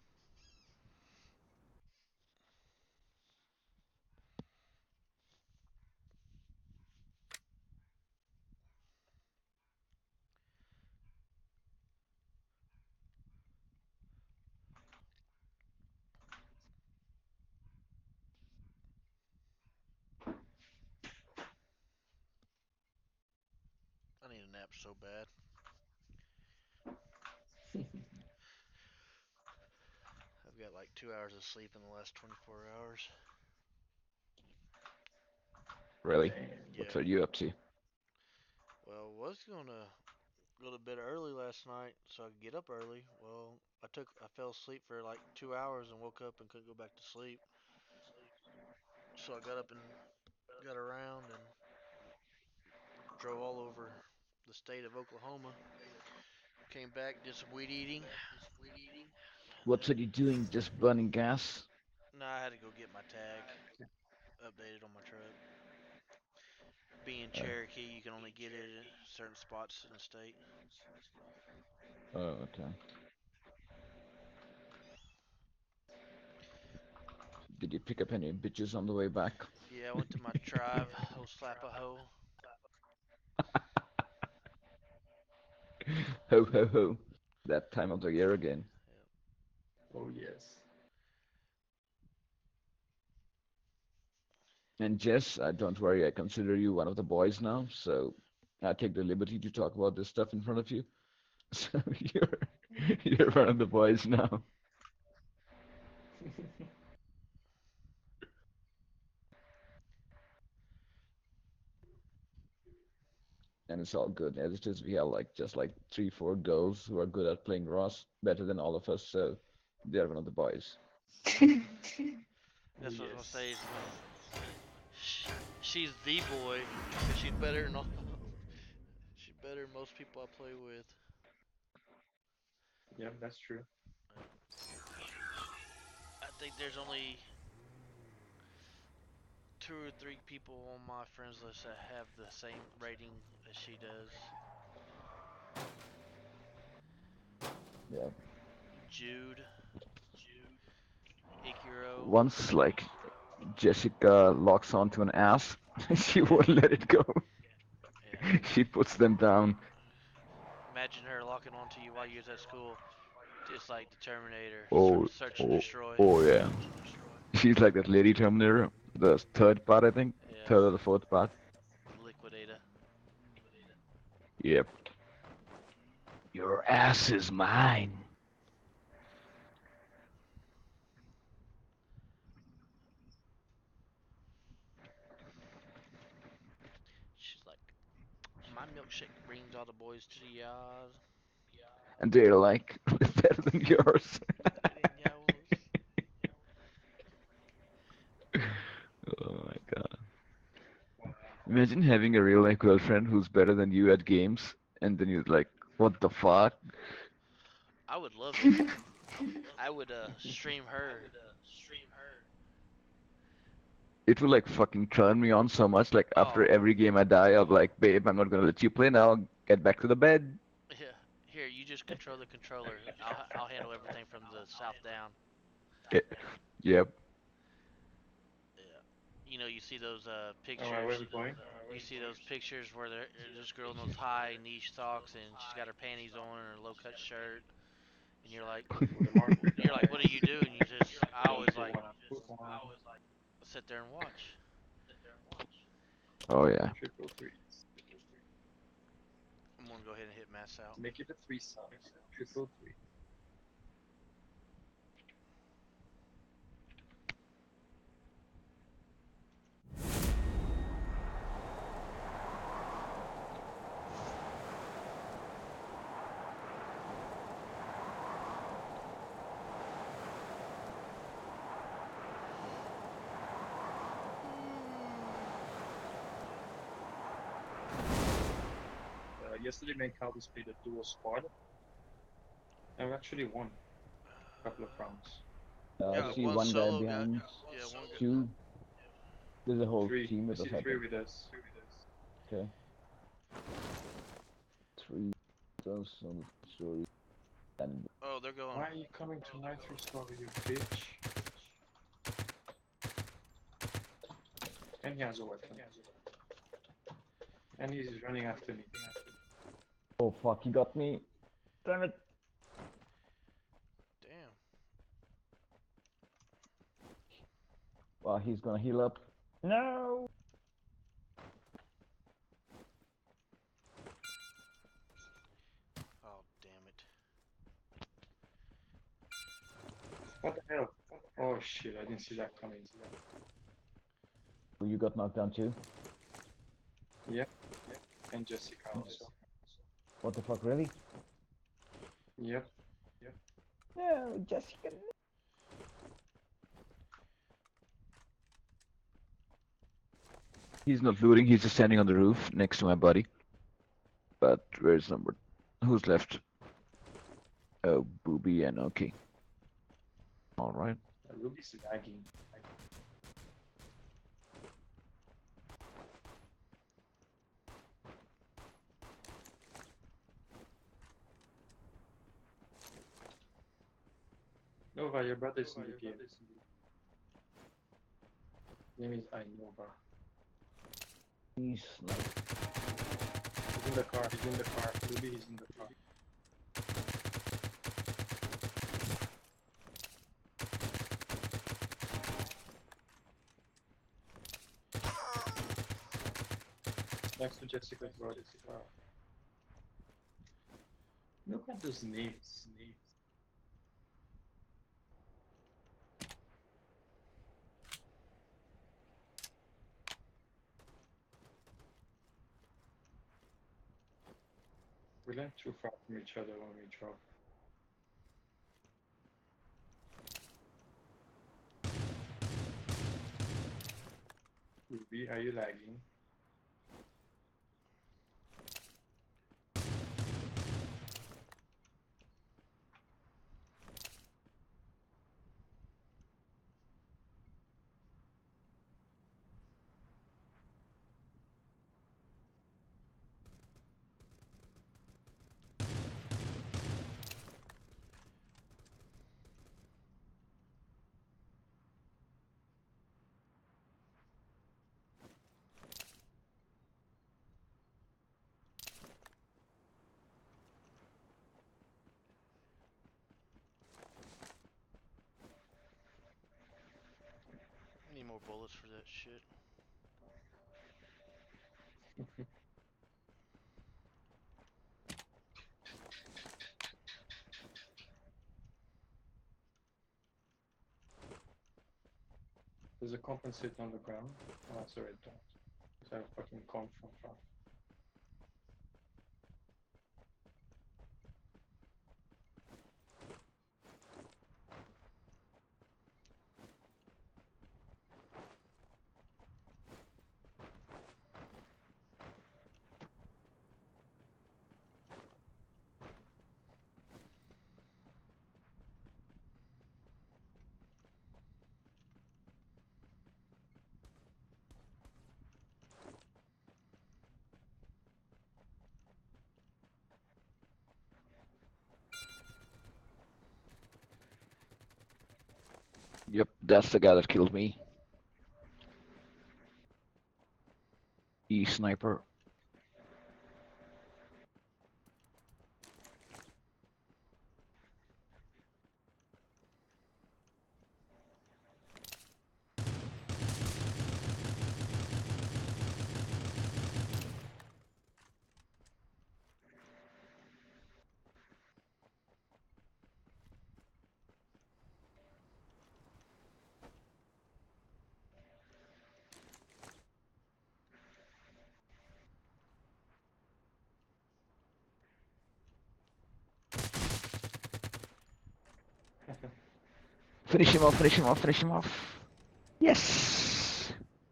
I need a nap so bad. I've got like two hours of sleep in the last twenty-four hours. Really? Yeah. What are you up to? Well, was gonna go to bed early last night so I could get up early. Well, I took I fell asleep for like two hours and woke up and couldn't go back to sleep. So I got up and got around and drove all over the state of Oklahoma. Came back, did some weed eating. What are you doing? Just burning gas? No, I had to go get my tag updated on my truck. Being Uh, Cherokee, you can only get it at certain spots in the state. oh, okay. Did you pick up any bitches on the way back? Yeah, I went to my tribe, old Slap-a-Ho. Ho ho ho. That time of the year again. Oh yes. And Jess, uh, don't worry, I consider you one of the boys now, so I take the liberty to talk about this stuff in front of you. So you're you're one of the boys now. And it's all good. As it is, we have like just like three, four girls who are good at playing Ross, better than all of us, so they're one of the boys. That's Oh, what I was gonna yes. say. Is sh she's the boy. 'Cause she's better than all. She's better than most people I play with. Yeah, that's true. I think there's only two or three people on my friends list that have the same rating as she does. Yeah. Jude, Ikiro. Once, like, Jessica locks onto an ass, she won't let it go. Yeah. She puts them down. Imagine her locking onto you while you're at school, just like the Terminator, Oh, search, search and oh, destroy. oh yeah. She's like that lady Terminator, the third part, I think. Yeah. Third or the fourth part. Liquidator. Yep. Your ass is mine. She's like, my milkshake brings all the boys to the yard. And they're like, better than yours. Oh my god. Imagine having a real life girlfriend who's better than you at games, and then you're like, what the fuck? I would love it. I would uh stream her. It will like fucking turn me on so much. Like after Oh, every game I die, I'm like, babe, I'm not gonna let you play now. Get back to the bed. yeah. Here, you just control the controller. I'll I'll handle everything from the south down. Yep. Yeah. You know, you see those uh Alright, pictures. where are we going? You see those pictures where there, there's this girl in those high niche socks and she's got her panties on and her low cut shirt, and you're like, With the marker you're like, what are you doing? You just, I always Don't like wanna put one. sit there and watch. Oh yeah. Triple threes. I'm gonna go ahead and hit mass out. Make it a three sum. Triple three. Uh, yesterday, me and Calvis played a dual squad. I've actually won a couple of rounds. Uh, Yeah, I see one one guy solo guy- behind Yeah, one guy. two. There's a whole Three. team I with us, see I three think. with us. Okay. Three. Those on the story. And Oh, they're going. Why are you coming to my three story, you bitch? And he has a weapon. And he's running after me. oh fuck, he got me. Damn it. Damn. Well, he's gonna heal up. No. Oh, damn it. What the hell? Oh shit, I didn't see that coming. You got knocked down too. And Jessica also. What the fuck, really? Yep. No, Jessica. He's not looting, he's just standing on the roof next to my buddy. But where's number? Who's left? Oh, Booby and okay. Alright. Uh, Ruby's lagging. Nova, your brother's in the game. Name is Ainova. He's like, He's in the car, he's in the car. Ruby is in the car. Next to Jessica's brother. Wow. Look at those names. names. We land too far from each other when we drop. Ruby, are you lagging? Need more bullets for that shit. There's a compensate on the ground. Oh, sorry, I don't. Because I fucking come from far. Yep, that's the guy that killed me. E sniper. Finish him off, finish him off, finish him off. Yes!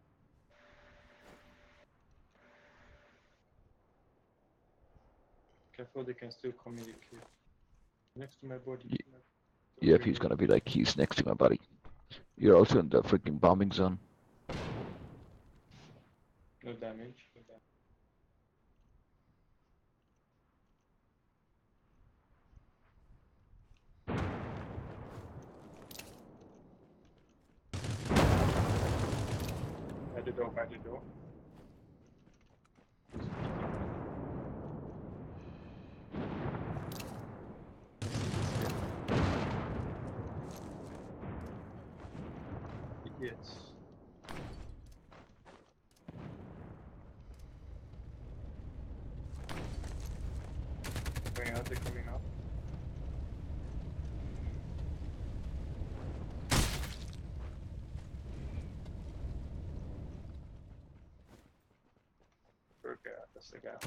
Careful, they can still communicate. Next to my body. Ye- Don't Yep, bring he's it. gonna be like, he's next to my buddy. You're also in the freaking bombing zone. No damage. No damage. By the door, by the door. He's peeking. Idiots. Going out, they're coming out. Okay, that's the guy.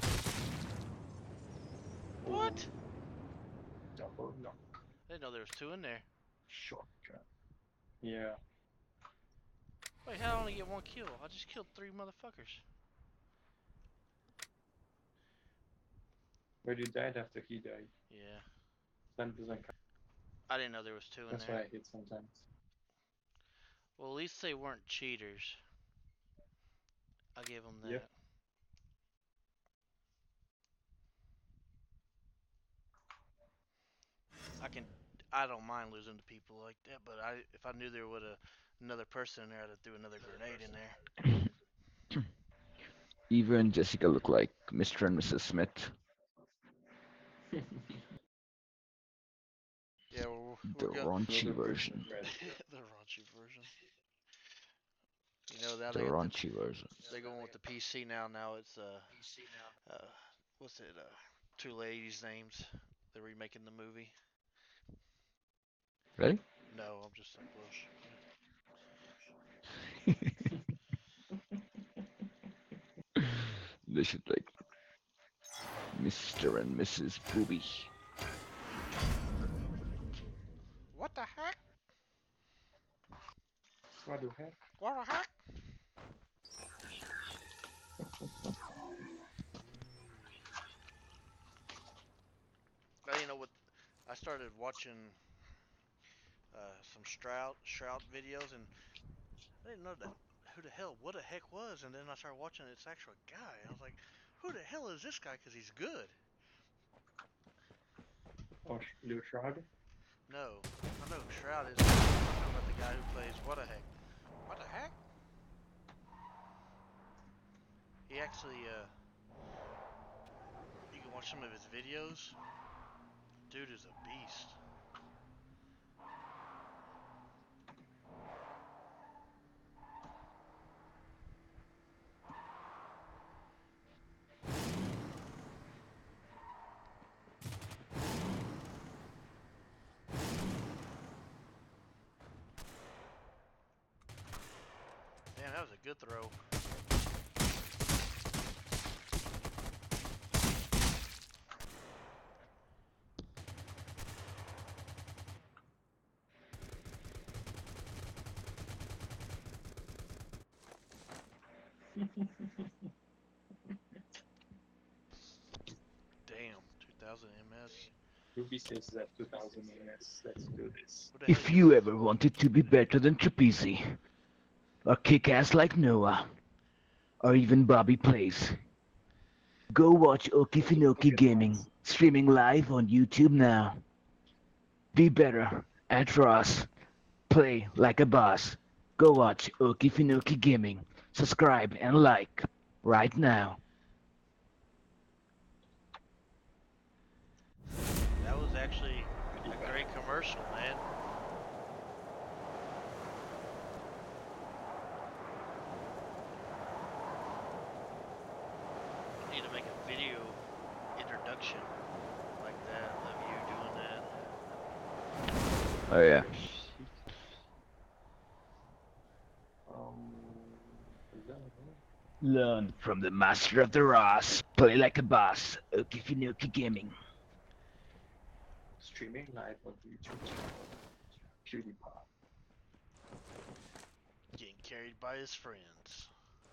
What? Double knock. I didn't know there was two in there. Shotgun. Yeah. Wait, how did I only get one kill? I just killed three motherfuckers. But you died after he died. Yeah. That doesn't count. I didn't know there was two in That's there. why I hit sometimes. Well, at least they weren't cheaters. I give them that. Yep. I can, I don't mind losing to people like that, but I, if I knew there would a another person in there, I'd have threw another grenade in there. Eva and Jessica look like Mister and Missus Smith. Yeah, we're, The we're go- raunchy Another version. red. the raunchy version. You know now The they got the, raunchy version. they're going with the P C now. Now it's uh, uh, what's it? Uh, two ladies' names. They're remaking the movie. Ready? No, I'm just like bullshit. They should like Mister and Missus Booby. What the heck? What the heck? What the heck? Now, you know what? I started watching uh, some Shroud Shroud videos, and I didn't know that who the hell, what the heck was, and then I started watching this actual guy. I was like, who the hell is this guy? Because he's good. Oh, sh- Lil Shrug? No, I know who Shroud is. I'm talking about the guy who plays what the heck. What the heck? He actually, uh, you can watch some of his videos. Dude is a beast. that was a good throw. Damn, two thousand M S. Ruby says that two thousand M S. Let's do this. What the hell If you you ever wanted to be better than Trapeze, or kick ass like Noah, or even Bobby Plays, go watch Okefenokee Gaming, streaming live on YouTube now. Be better at Ross. Play like a boss. Go watch Okefenokee Gaming. Subscribe and like right now. That was actually a great commercial, man. I need to make a video introduction like that of you doing that. Oh yeah. Um, hello. Learn from the master of the Ross. Play like a boss. Okefenokee Gaming. Streaming live on YouTube channel. PewDiePie. Getting carried by his friends.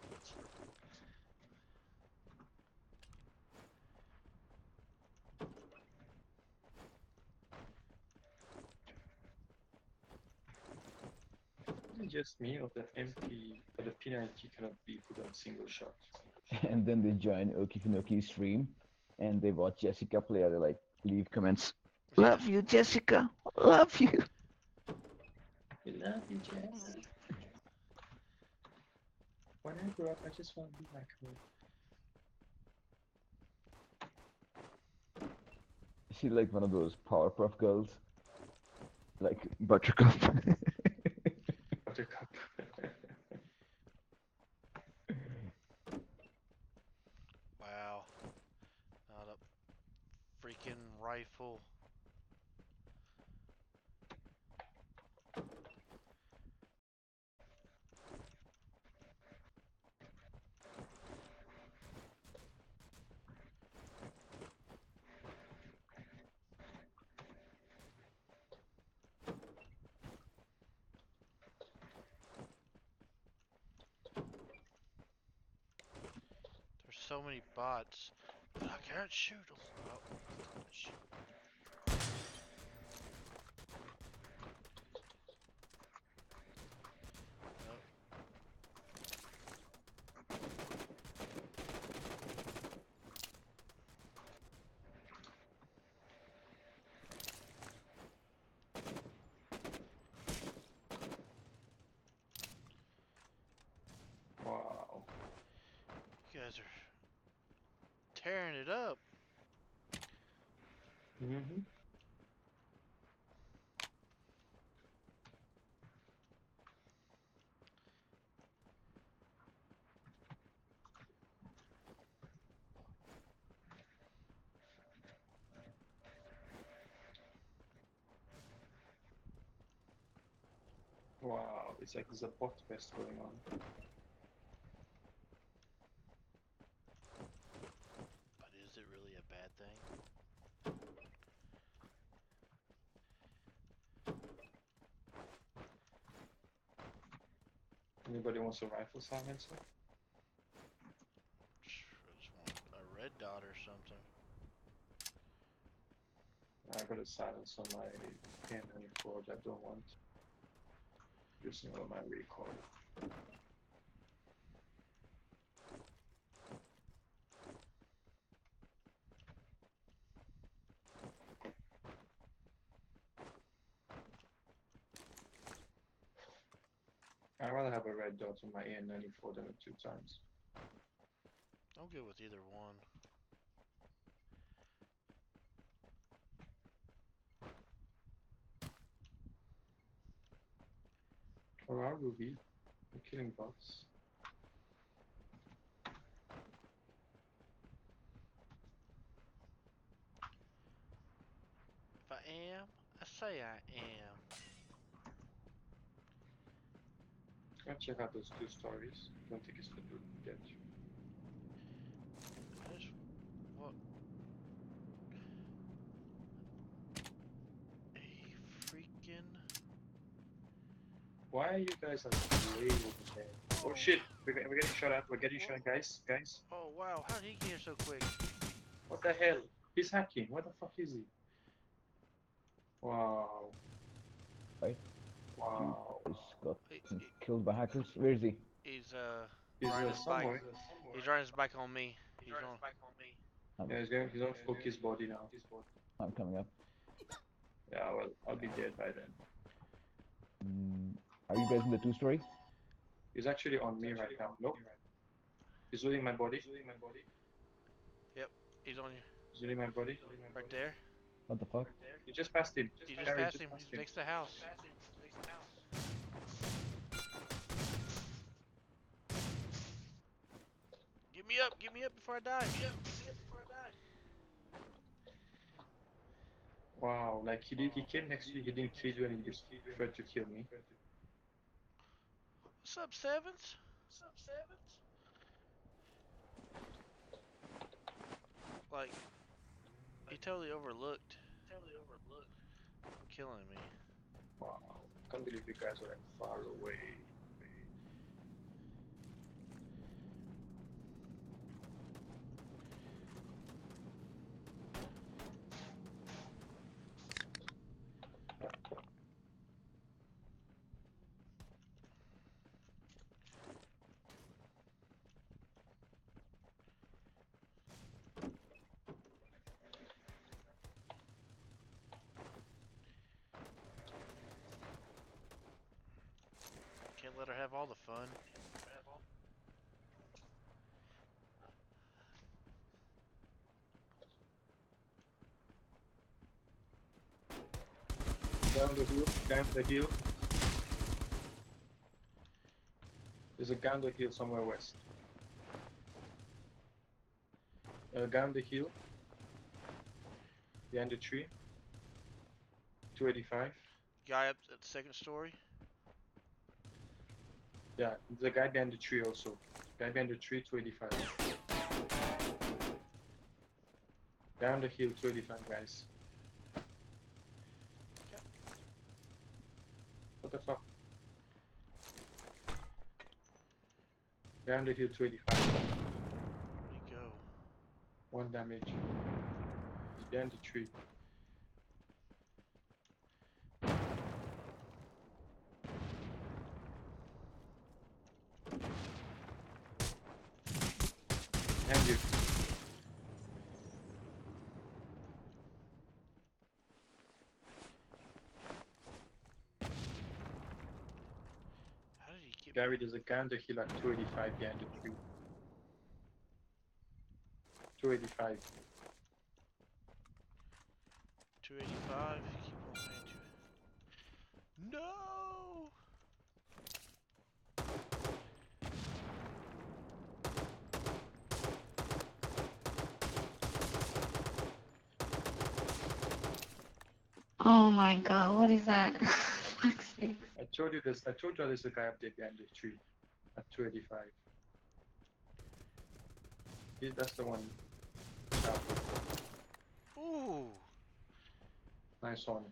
Is it just me or the M P or the P ninety cannot be put on single shot? And then they join Okefenokee stream and they watch Jessica play and they like leave comments. Love you, Jessica. Love you. We love you, Jess. When I grow up, I just want to be like her. Is she like one of those Powerpuff Girls? Like Buttercup? Buttercup. Wow. Not a freaking rifle. There's so many bots, but I can't shoot them. Oh, shoot. Nope. Wow. You guys are tearing it up. Mm-hmm. Wow, it's like there's a bot fest going on. But is it really a bad thing? Anybody wants a rifle silencer? Just want a red dot or something. I got a silence on my K N ninety-four that I don't want. Using all my recoil. I'd rather have a red dot on my A N ninety-four than a two times. I'm good with either one. Alright, Ruby. I'm killing bots. If I am, I say I am. I'll check out those two stories. Don't think it's gonna do get you. That's what a freaking. Why are you guys like way over there? Oh shit! We're, get- we're getting shot at. We're getting shot at, guys. Guys. Oh wow, how did he get here so quick? What the hell? He's hacking. What the fuck is he? Wow. Right. Wow. Just got He, he- killed by hackers. Where is he? he's uh He's riding uh, his bike. somewhere. He's riding his bike on me. He's on. I'm, Yeah, he's going. He's on Focus body now. I'm coming up. Yeah, well, I'll be dead by then. Mm, are you guys in the two-story? He's actually on me right now. Nope. He's looting my body. He's on you He's looting my body. right there. What the fuck? You just passed him. You just Gary, passed him. He's next to the house. Get me up. Get me up before I die. Get me up before I die. Wow, like he did. He came next to you. He didn't kill you, and he just tried to kill me. What's up, Sevens? What's up, Sevens? Like, he totally overlooked. Totally overlooked. Killing me. Wow, can't believe you guys are like far away. Can't let her have all the fun. Down the hill. Down the hill. There's a guy on the hill somewhere west. Uh, down the hill. Behind the tree. two eighty-five. Guy up at the second story. Yeah, the guy behind the tree also. Guy behind the tree, two eighty-five. Down the hill, two eighty-five, guys. What the fuck? Down the hill, two eighty-five. Where'd he go? One damage. He's behind the tree. Behind you. How did he get? Gary, there's a guy on the hill at two eighty-five behind the tree. two eighty-five. two eighty-five. Keep on saying two. No. Oh my god, what is that? Fuck's sake. I told you this. I told you there's a guy up there behind the tree at two eighty-five. He, that's the one. Shot. Ooh. Nice one.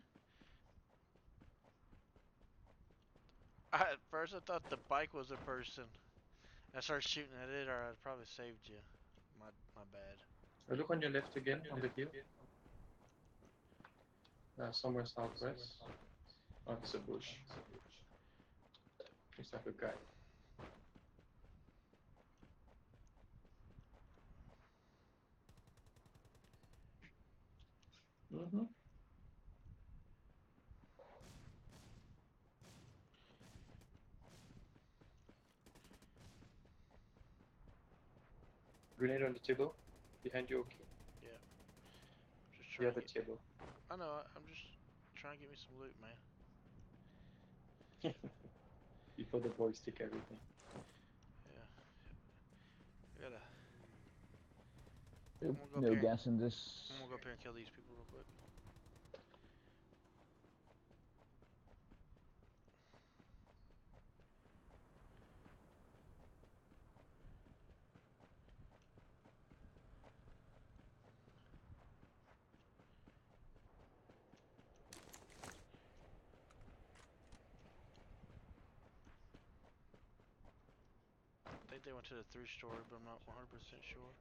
I, at first I thought the bike was a person. I started shooting at it, or I'd probably saved you. My my bad. Uh, Look on your left again on the hill. Uh, somewhere southwest. Oh, it's a bush. Looks like a guy. Mm-hmm. Grenade on the table. Behind you, okay. Just The trying other to get, table. I know. I- I'm just trying to get me some loot, man. Before the boys take everything. Yeah. I gotta. Nope, I'm gonna go no up here. gas in this. I'm gonna go up here and kill these people real quick. think they went to the three story, but I'm not one hundred percent sure.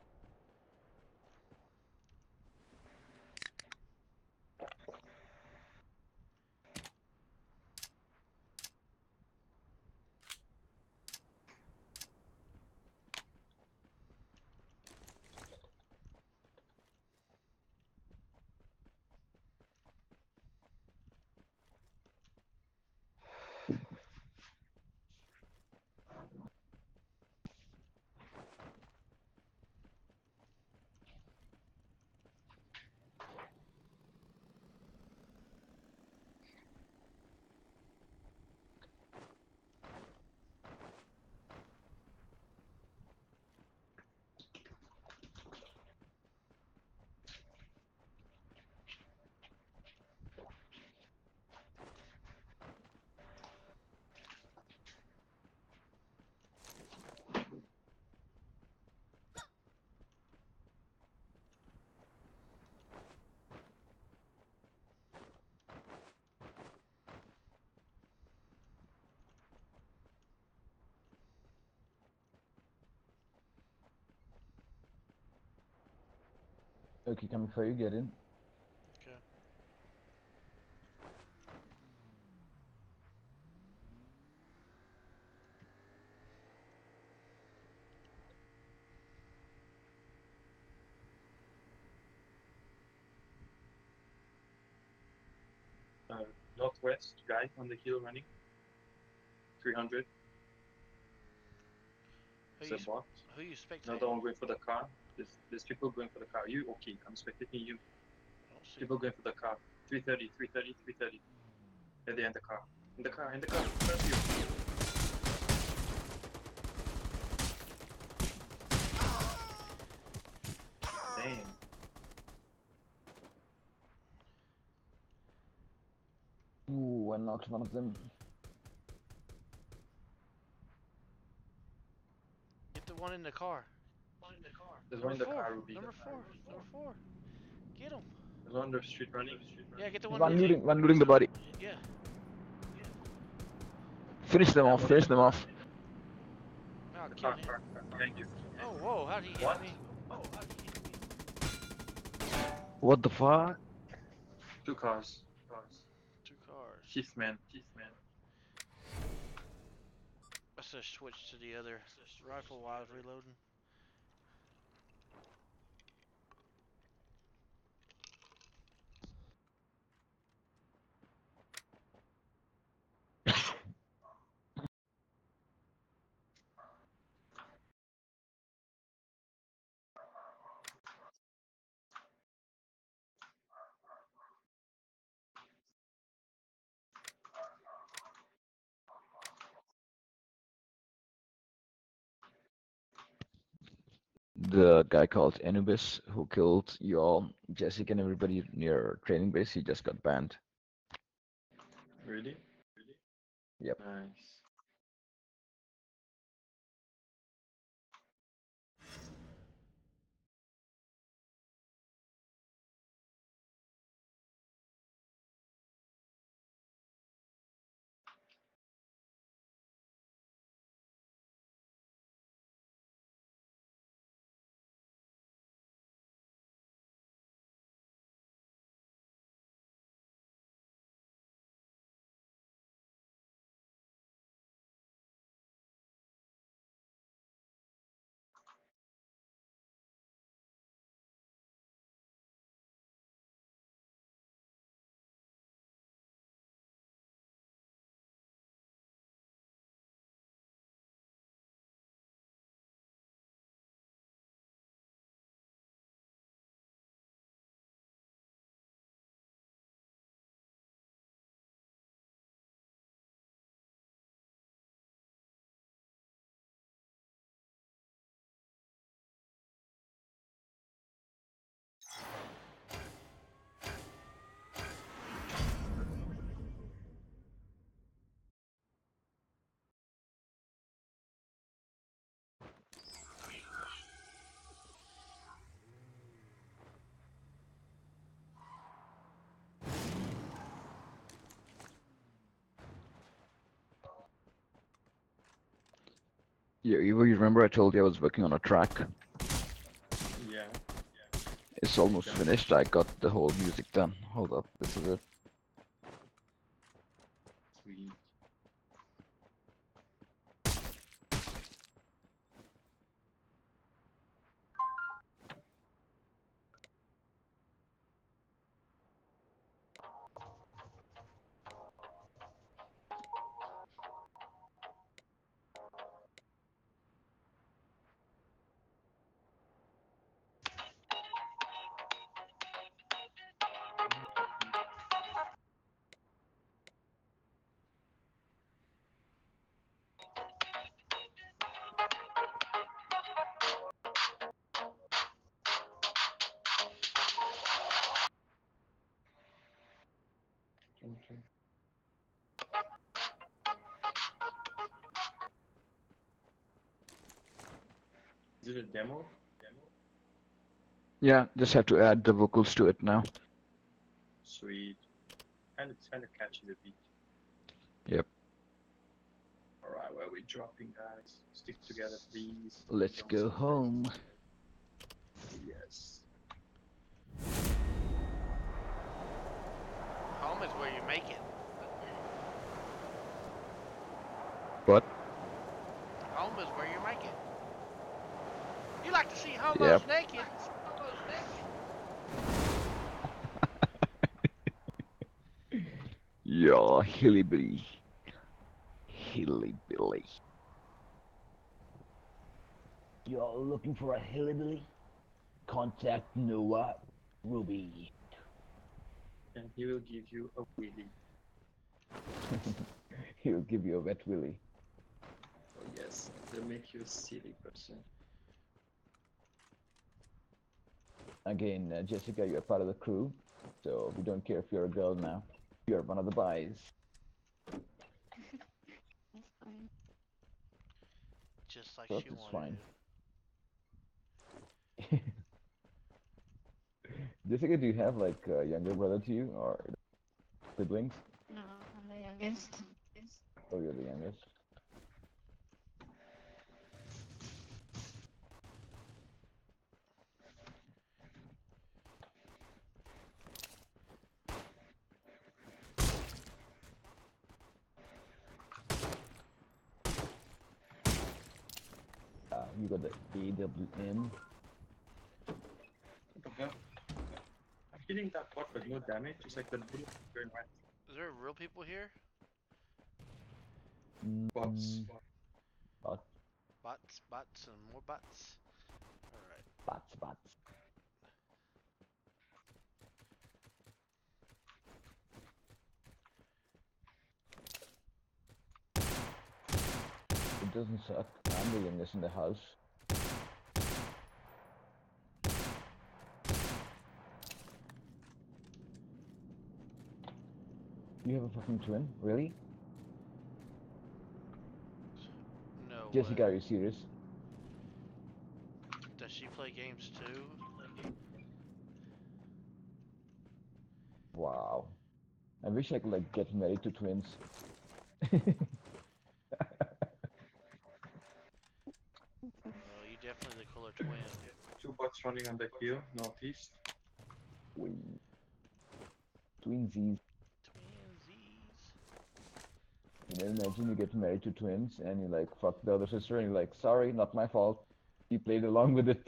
Okay, coming for you, get in. Okay. Uh, northwest guy on the hill running. three hundred. Who It's you a s- bot. who you spectating? Another one going for the car. There's, there's people going for the car. You okay? I'm spectating you. I don't see. People going for the car. three thirty, three thirty, three thirty. There they in the car. In the car, in the car. In front of you. Damn. Ooh, I knocked one of them. Get the one in the car. There's one in Number the four. car, Ruby. Number four. Number four. Get him. There's one on the street running. Yeah, get the one. One in- looting, one looting the body. Yeah. Finish them off, finish them off. No, The kill car, him. car, car. Behind you. Oh, whoa! How did he hit What? me? Oh, how did he hit me? What the fuck? Two cars. Cars. Two cars. Fifth man. Fifth man. I should switch to the other rifle while I was reloading. The guy called Anubis who killed you all, Jessica and everybody near training base, he just got banned. Really? Yep. Nice. Yeah, you you remember I told you I was working on a track? Yeah. It's almost done? finished. I got the whole music done. Hold up, this is it. Sweet. Okay. Is it a demo? Demo? Yeah, just have to add the vocals to it now. Sweet. And it's kind of catchy, the beat. Yep. Alright, where are we dropping, guys? Stick together, please. Let's Don't go separate. home. Yes. Home is where you make it. What? Home is where you make it. You like to see homos Yep. naked? Yeah, hillbilly. Hillbilly. You're looking for a hillbilly? Contact Noah Ruby. And he will give you a wheelie. He'll give you a wet willy. Oh yes, they'll make you a silly person. Again, uh, Jessica, you're part of the crew, so we don't care if you're a girl now. You're one of the boys. That's fine. Just like So she it's wanted fine. Jessica, do you have like a younger brother to you or siblings? No, I'm the youngest. Oh, you're the youngest. Uh, you got the A W M. What the hell? I'm hitting that bot with no damage, it's like the bullet going right. it. Is there real people here? Bots. Mm, Bots, Bots, bots, and more bots. Alright. bots, bots. It doesn't suck. I'm the youngest in the house. You have a fucking twin? Really? No Jessica, way. are you serious? Does she play games too? Wow. I wish I could like get married to twins. Well, you definitely the cooler twin. Two bots running on the hill, northeast. Twin. Twinsies. Twinsies. You know, imagine you get married to twins and you like fuck the other sister and you're like, sorry, not my fault. He played along with it.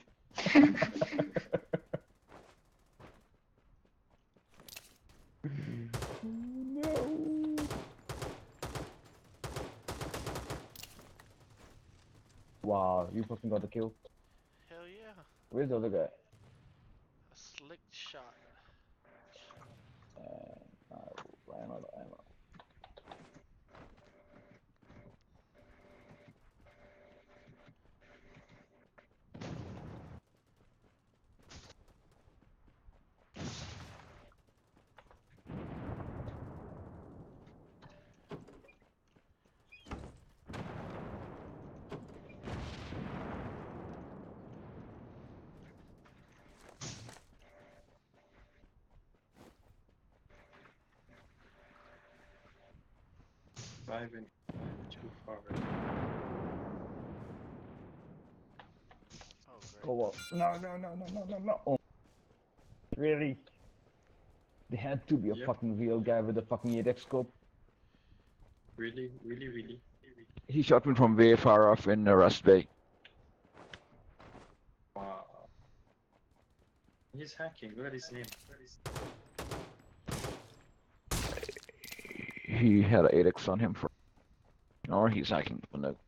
No. Wow, you fucking got the kill. Hell yeah. Where's the other guy? A slick shot. Uh, I ran out of ammo. Driving too far. Oh, no, no, no, no, no, no, no. Oh, really? There had to be a Yep. fucking real guy with a fucking eight X scope. Really, really, really. He shot me from way far off in uh, Rust Bay. Wow. He's hacking. Look at his name. Look at his- He had an eight X on him for. Or he's hacking. No.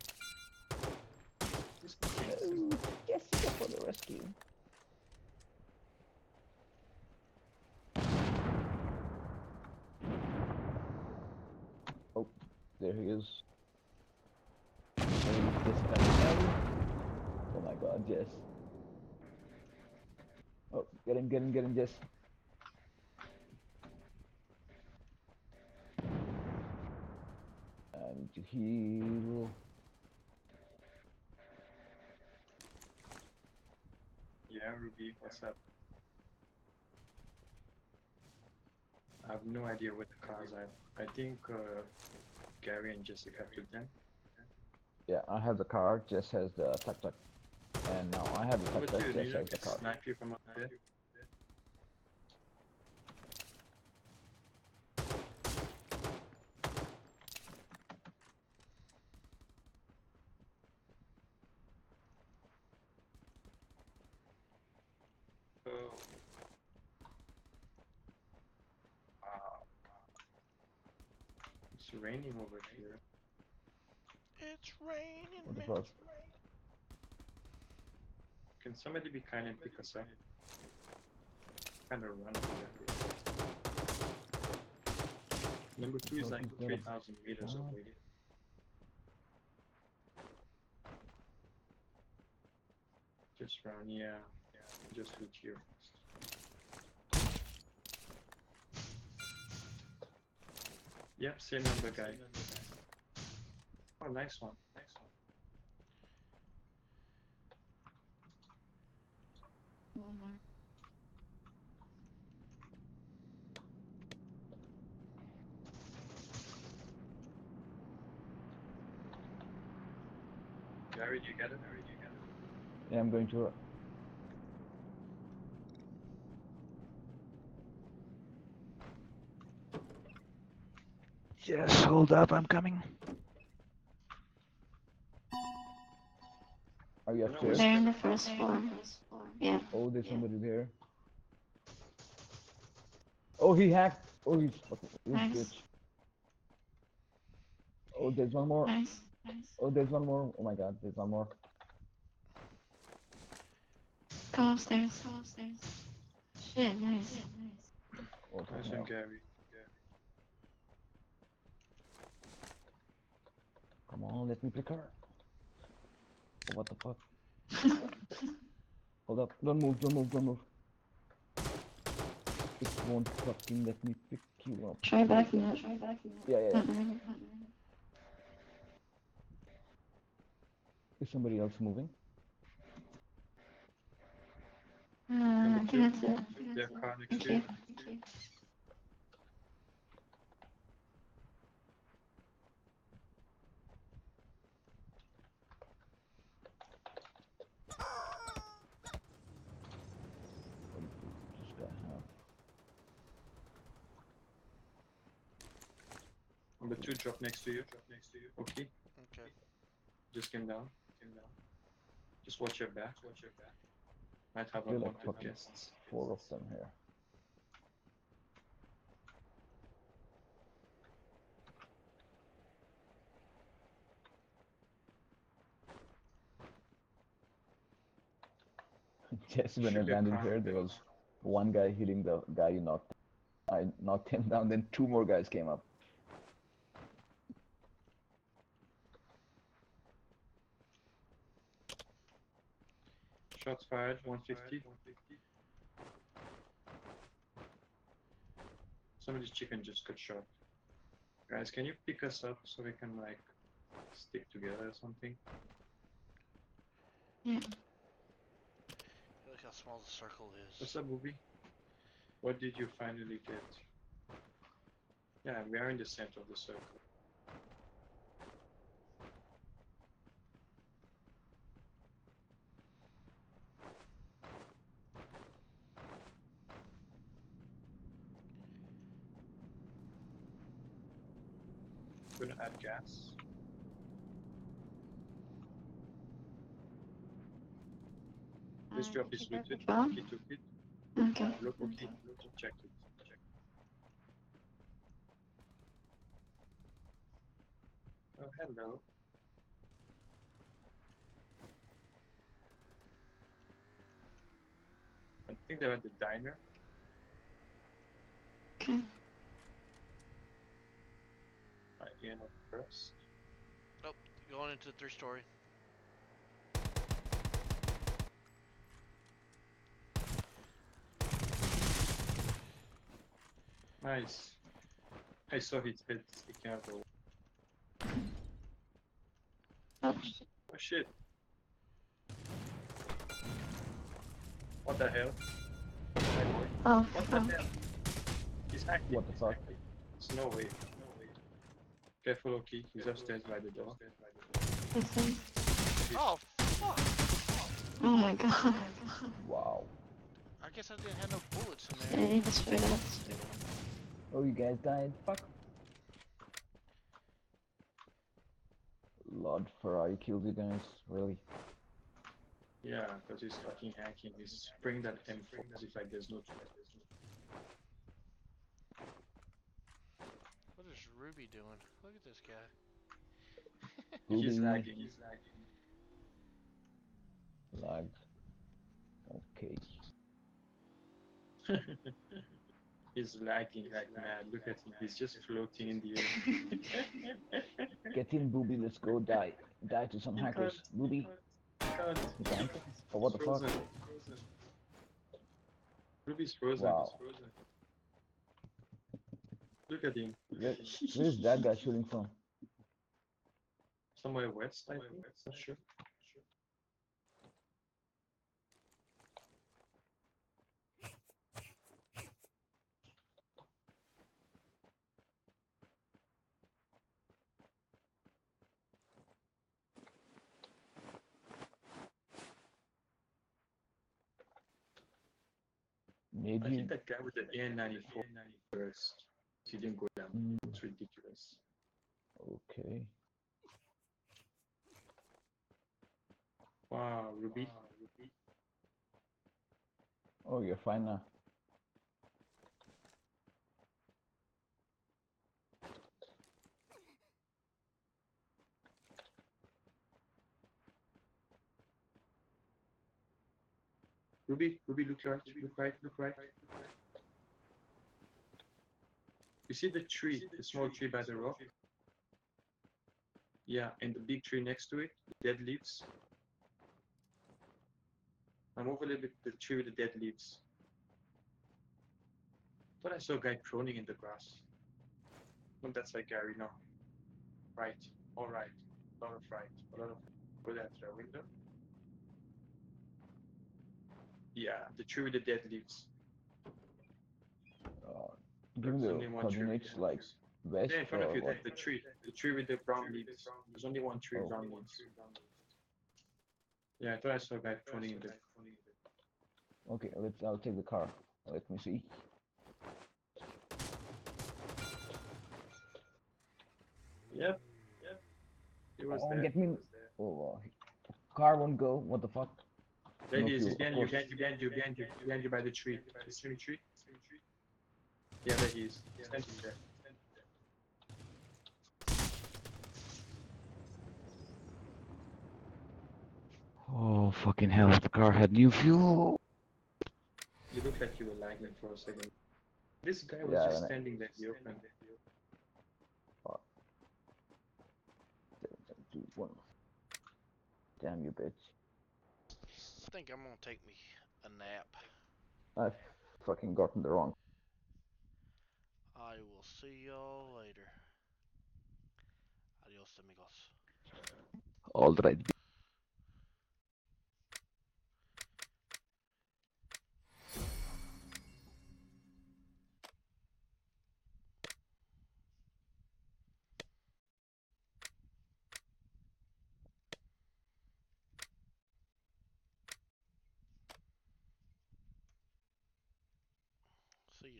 He's hacking. Jessica for the rescue. Oh, there he is. There is Jessica. Oh my god, Jess. Oh, get him, get him, get him, Jess. I need to heal. Yeah, Ruby, what's up? I have no idea what the cars are. I think uh, Gary and Jessica took them. Yeah, I have the car, Jess has the tuk tuk. And now I have the How tuk about tuk, you? Jess Nina? has the car. Snipe you from up there? Oh. Wow. It's raining over here. It's raining. What the man. fuck? Can somebody be kind and pick us up? Kind of run over there. Number two is like three thousand meters away. Just run, yeah. Yeah, just reach here. Yep, same number guy. Oh, nice one. Nice one. Gary, do you get it? Gary, do you get it? Yeah, I'm going to. Yes, hold up, I'm coming. Are you No, upstairs? They're in the first floor. Yeah. Oh, there's somebody there. Oh, he hacked. Oh, he's fucking he's Nice. bitch. Oh, there's one more. Nice. Nice. Oh, there's one more. Oh my god, there's one more. Go upstairs. Go upstairs. Shit, nice. Oh, Nice fucking one, hell. Gary. Come on, let me pick her. Oh, what the fuck? Hold up. Don't move, don't move, don't move. It won't fucking let me pick you up. Try backing up. Try backing up. Yeah, yeah, yeah. Uh-uh. Is somebody else moving? Uh, I Number think two, that's it. I think their that's it. car next Thank to you. you. Thank you. What does this guy have? Number two, drop next to you. Drop next to you. Okay. Okay. Just came down. Came down. Just watch your back. Watch your back. Might have Feel like unwanted fucking guests. four of them here. Just when I Should be a landed car. here, there was one guy hitting the guy you knocked. I knocked him down, then two more guys came up. Shots fired. one fifty. Somebody's chicken just got shot. Guys, can you pick us up so we can like stick together or something? Yeah. Look how small the circle is. What's up, Booby? What did you finally get? Yeah, we are in the center of the circle. Gonna add gas. This Uh, job did is you grab the looted. phone? He took it. Okay. Uh, look, okay. Check it. Check. Oh, hello. I think they're at the diner. Okay. Right, Ian up first. Oh, going into the three story. Nice. I saw his head sticking out the wall. Oh, shit. Oh shit. What the hell? Oh, What the oh. hell? He's acting. What the he's fuck? acting. There's no way. No way. Careful, Oki. He's upstairs by the door. Listen. Oh, fuck! Oh my god. Wow. I guess I didn't have no bullets in I there. need to swear that. Oh, you guys died? Fuck. Lord Ferrari killed you guys, really? Yeah, because he's fucking hacking. He's bringing that M four as if like there's no threat. What is Ruby doing? Look at this guy. He's Ruby. lagging. He's lagging. Lag. Okay. He's lagging like mad. Look at him. He's just floating in the air. Get in, Booby, let's go die. Die to some He hackers. can't. Booby, God. you can't? He's Oh, what the fuck? frozen. Frozen. Ruby's frozen. Wow. He's frozen. Look at him. Where, where's that guy shooting from? Somewhere west, I think. Not sure. I Maybe. think that guy with the A N ninety-four first. He didn't go down. Mm, It's ridiculous. okay. Wow, Ruby. Oh, you're fine now. Ruby, Ruby, look right, look right, look right. You see the tree, the small tree by the rock? Yeah, and the big tree next to it, the dead leaves. Now move a little bit the tree with the dead leaves. Thought I saw a guy proning in the grass. Well, that's like Gary, no. Right, all right. A lot of right, a lot of. Go that through a window. Yeah, the tree with the dead leaves. Uh, give me There's the only one tree. coordinates, like west Yeah, in front or of you, what? the, the tree. The tree with the brown leaves. There's only one tree, Oh. brown leaves. Yeah, I thought I saw a guy proning in the. Okay, let's. I'll take the car. Let me see. Yep, yep. He was Oh, there. get me. Oh, uh, car won't go. What the fuck? There No he is. fuel, He's of behind you, course. behind you, behind you, behind you, behind you by the tree. The tree tree. Yeah, there he is. Standing there. Oh, fucking hell, the car had new fuel. You look like you were lagging for a second. This guy was Yeah, just when I- standing there. He opened. Seven, two, one. Damn you, bitch. I think I'm gonna take me a nap. I've fucking gotten the wrong. I will see y'all later. Adios, amigos. Alright.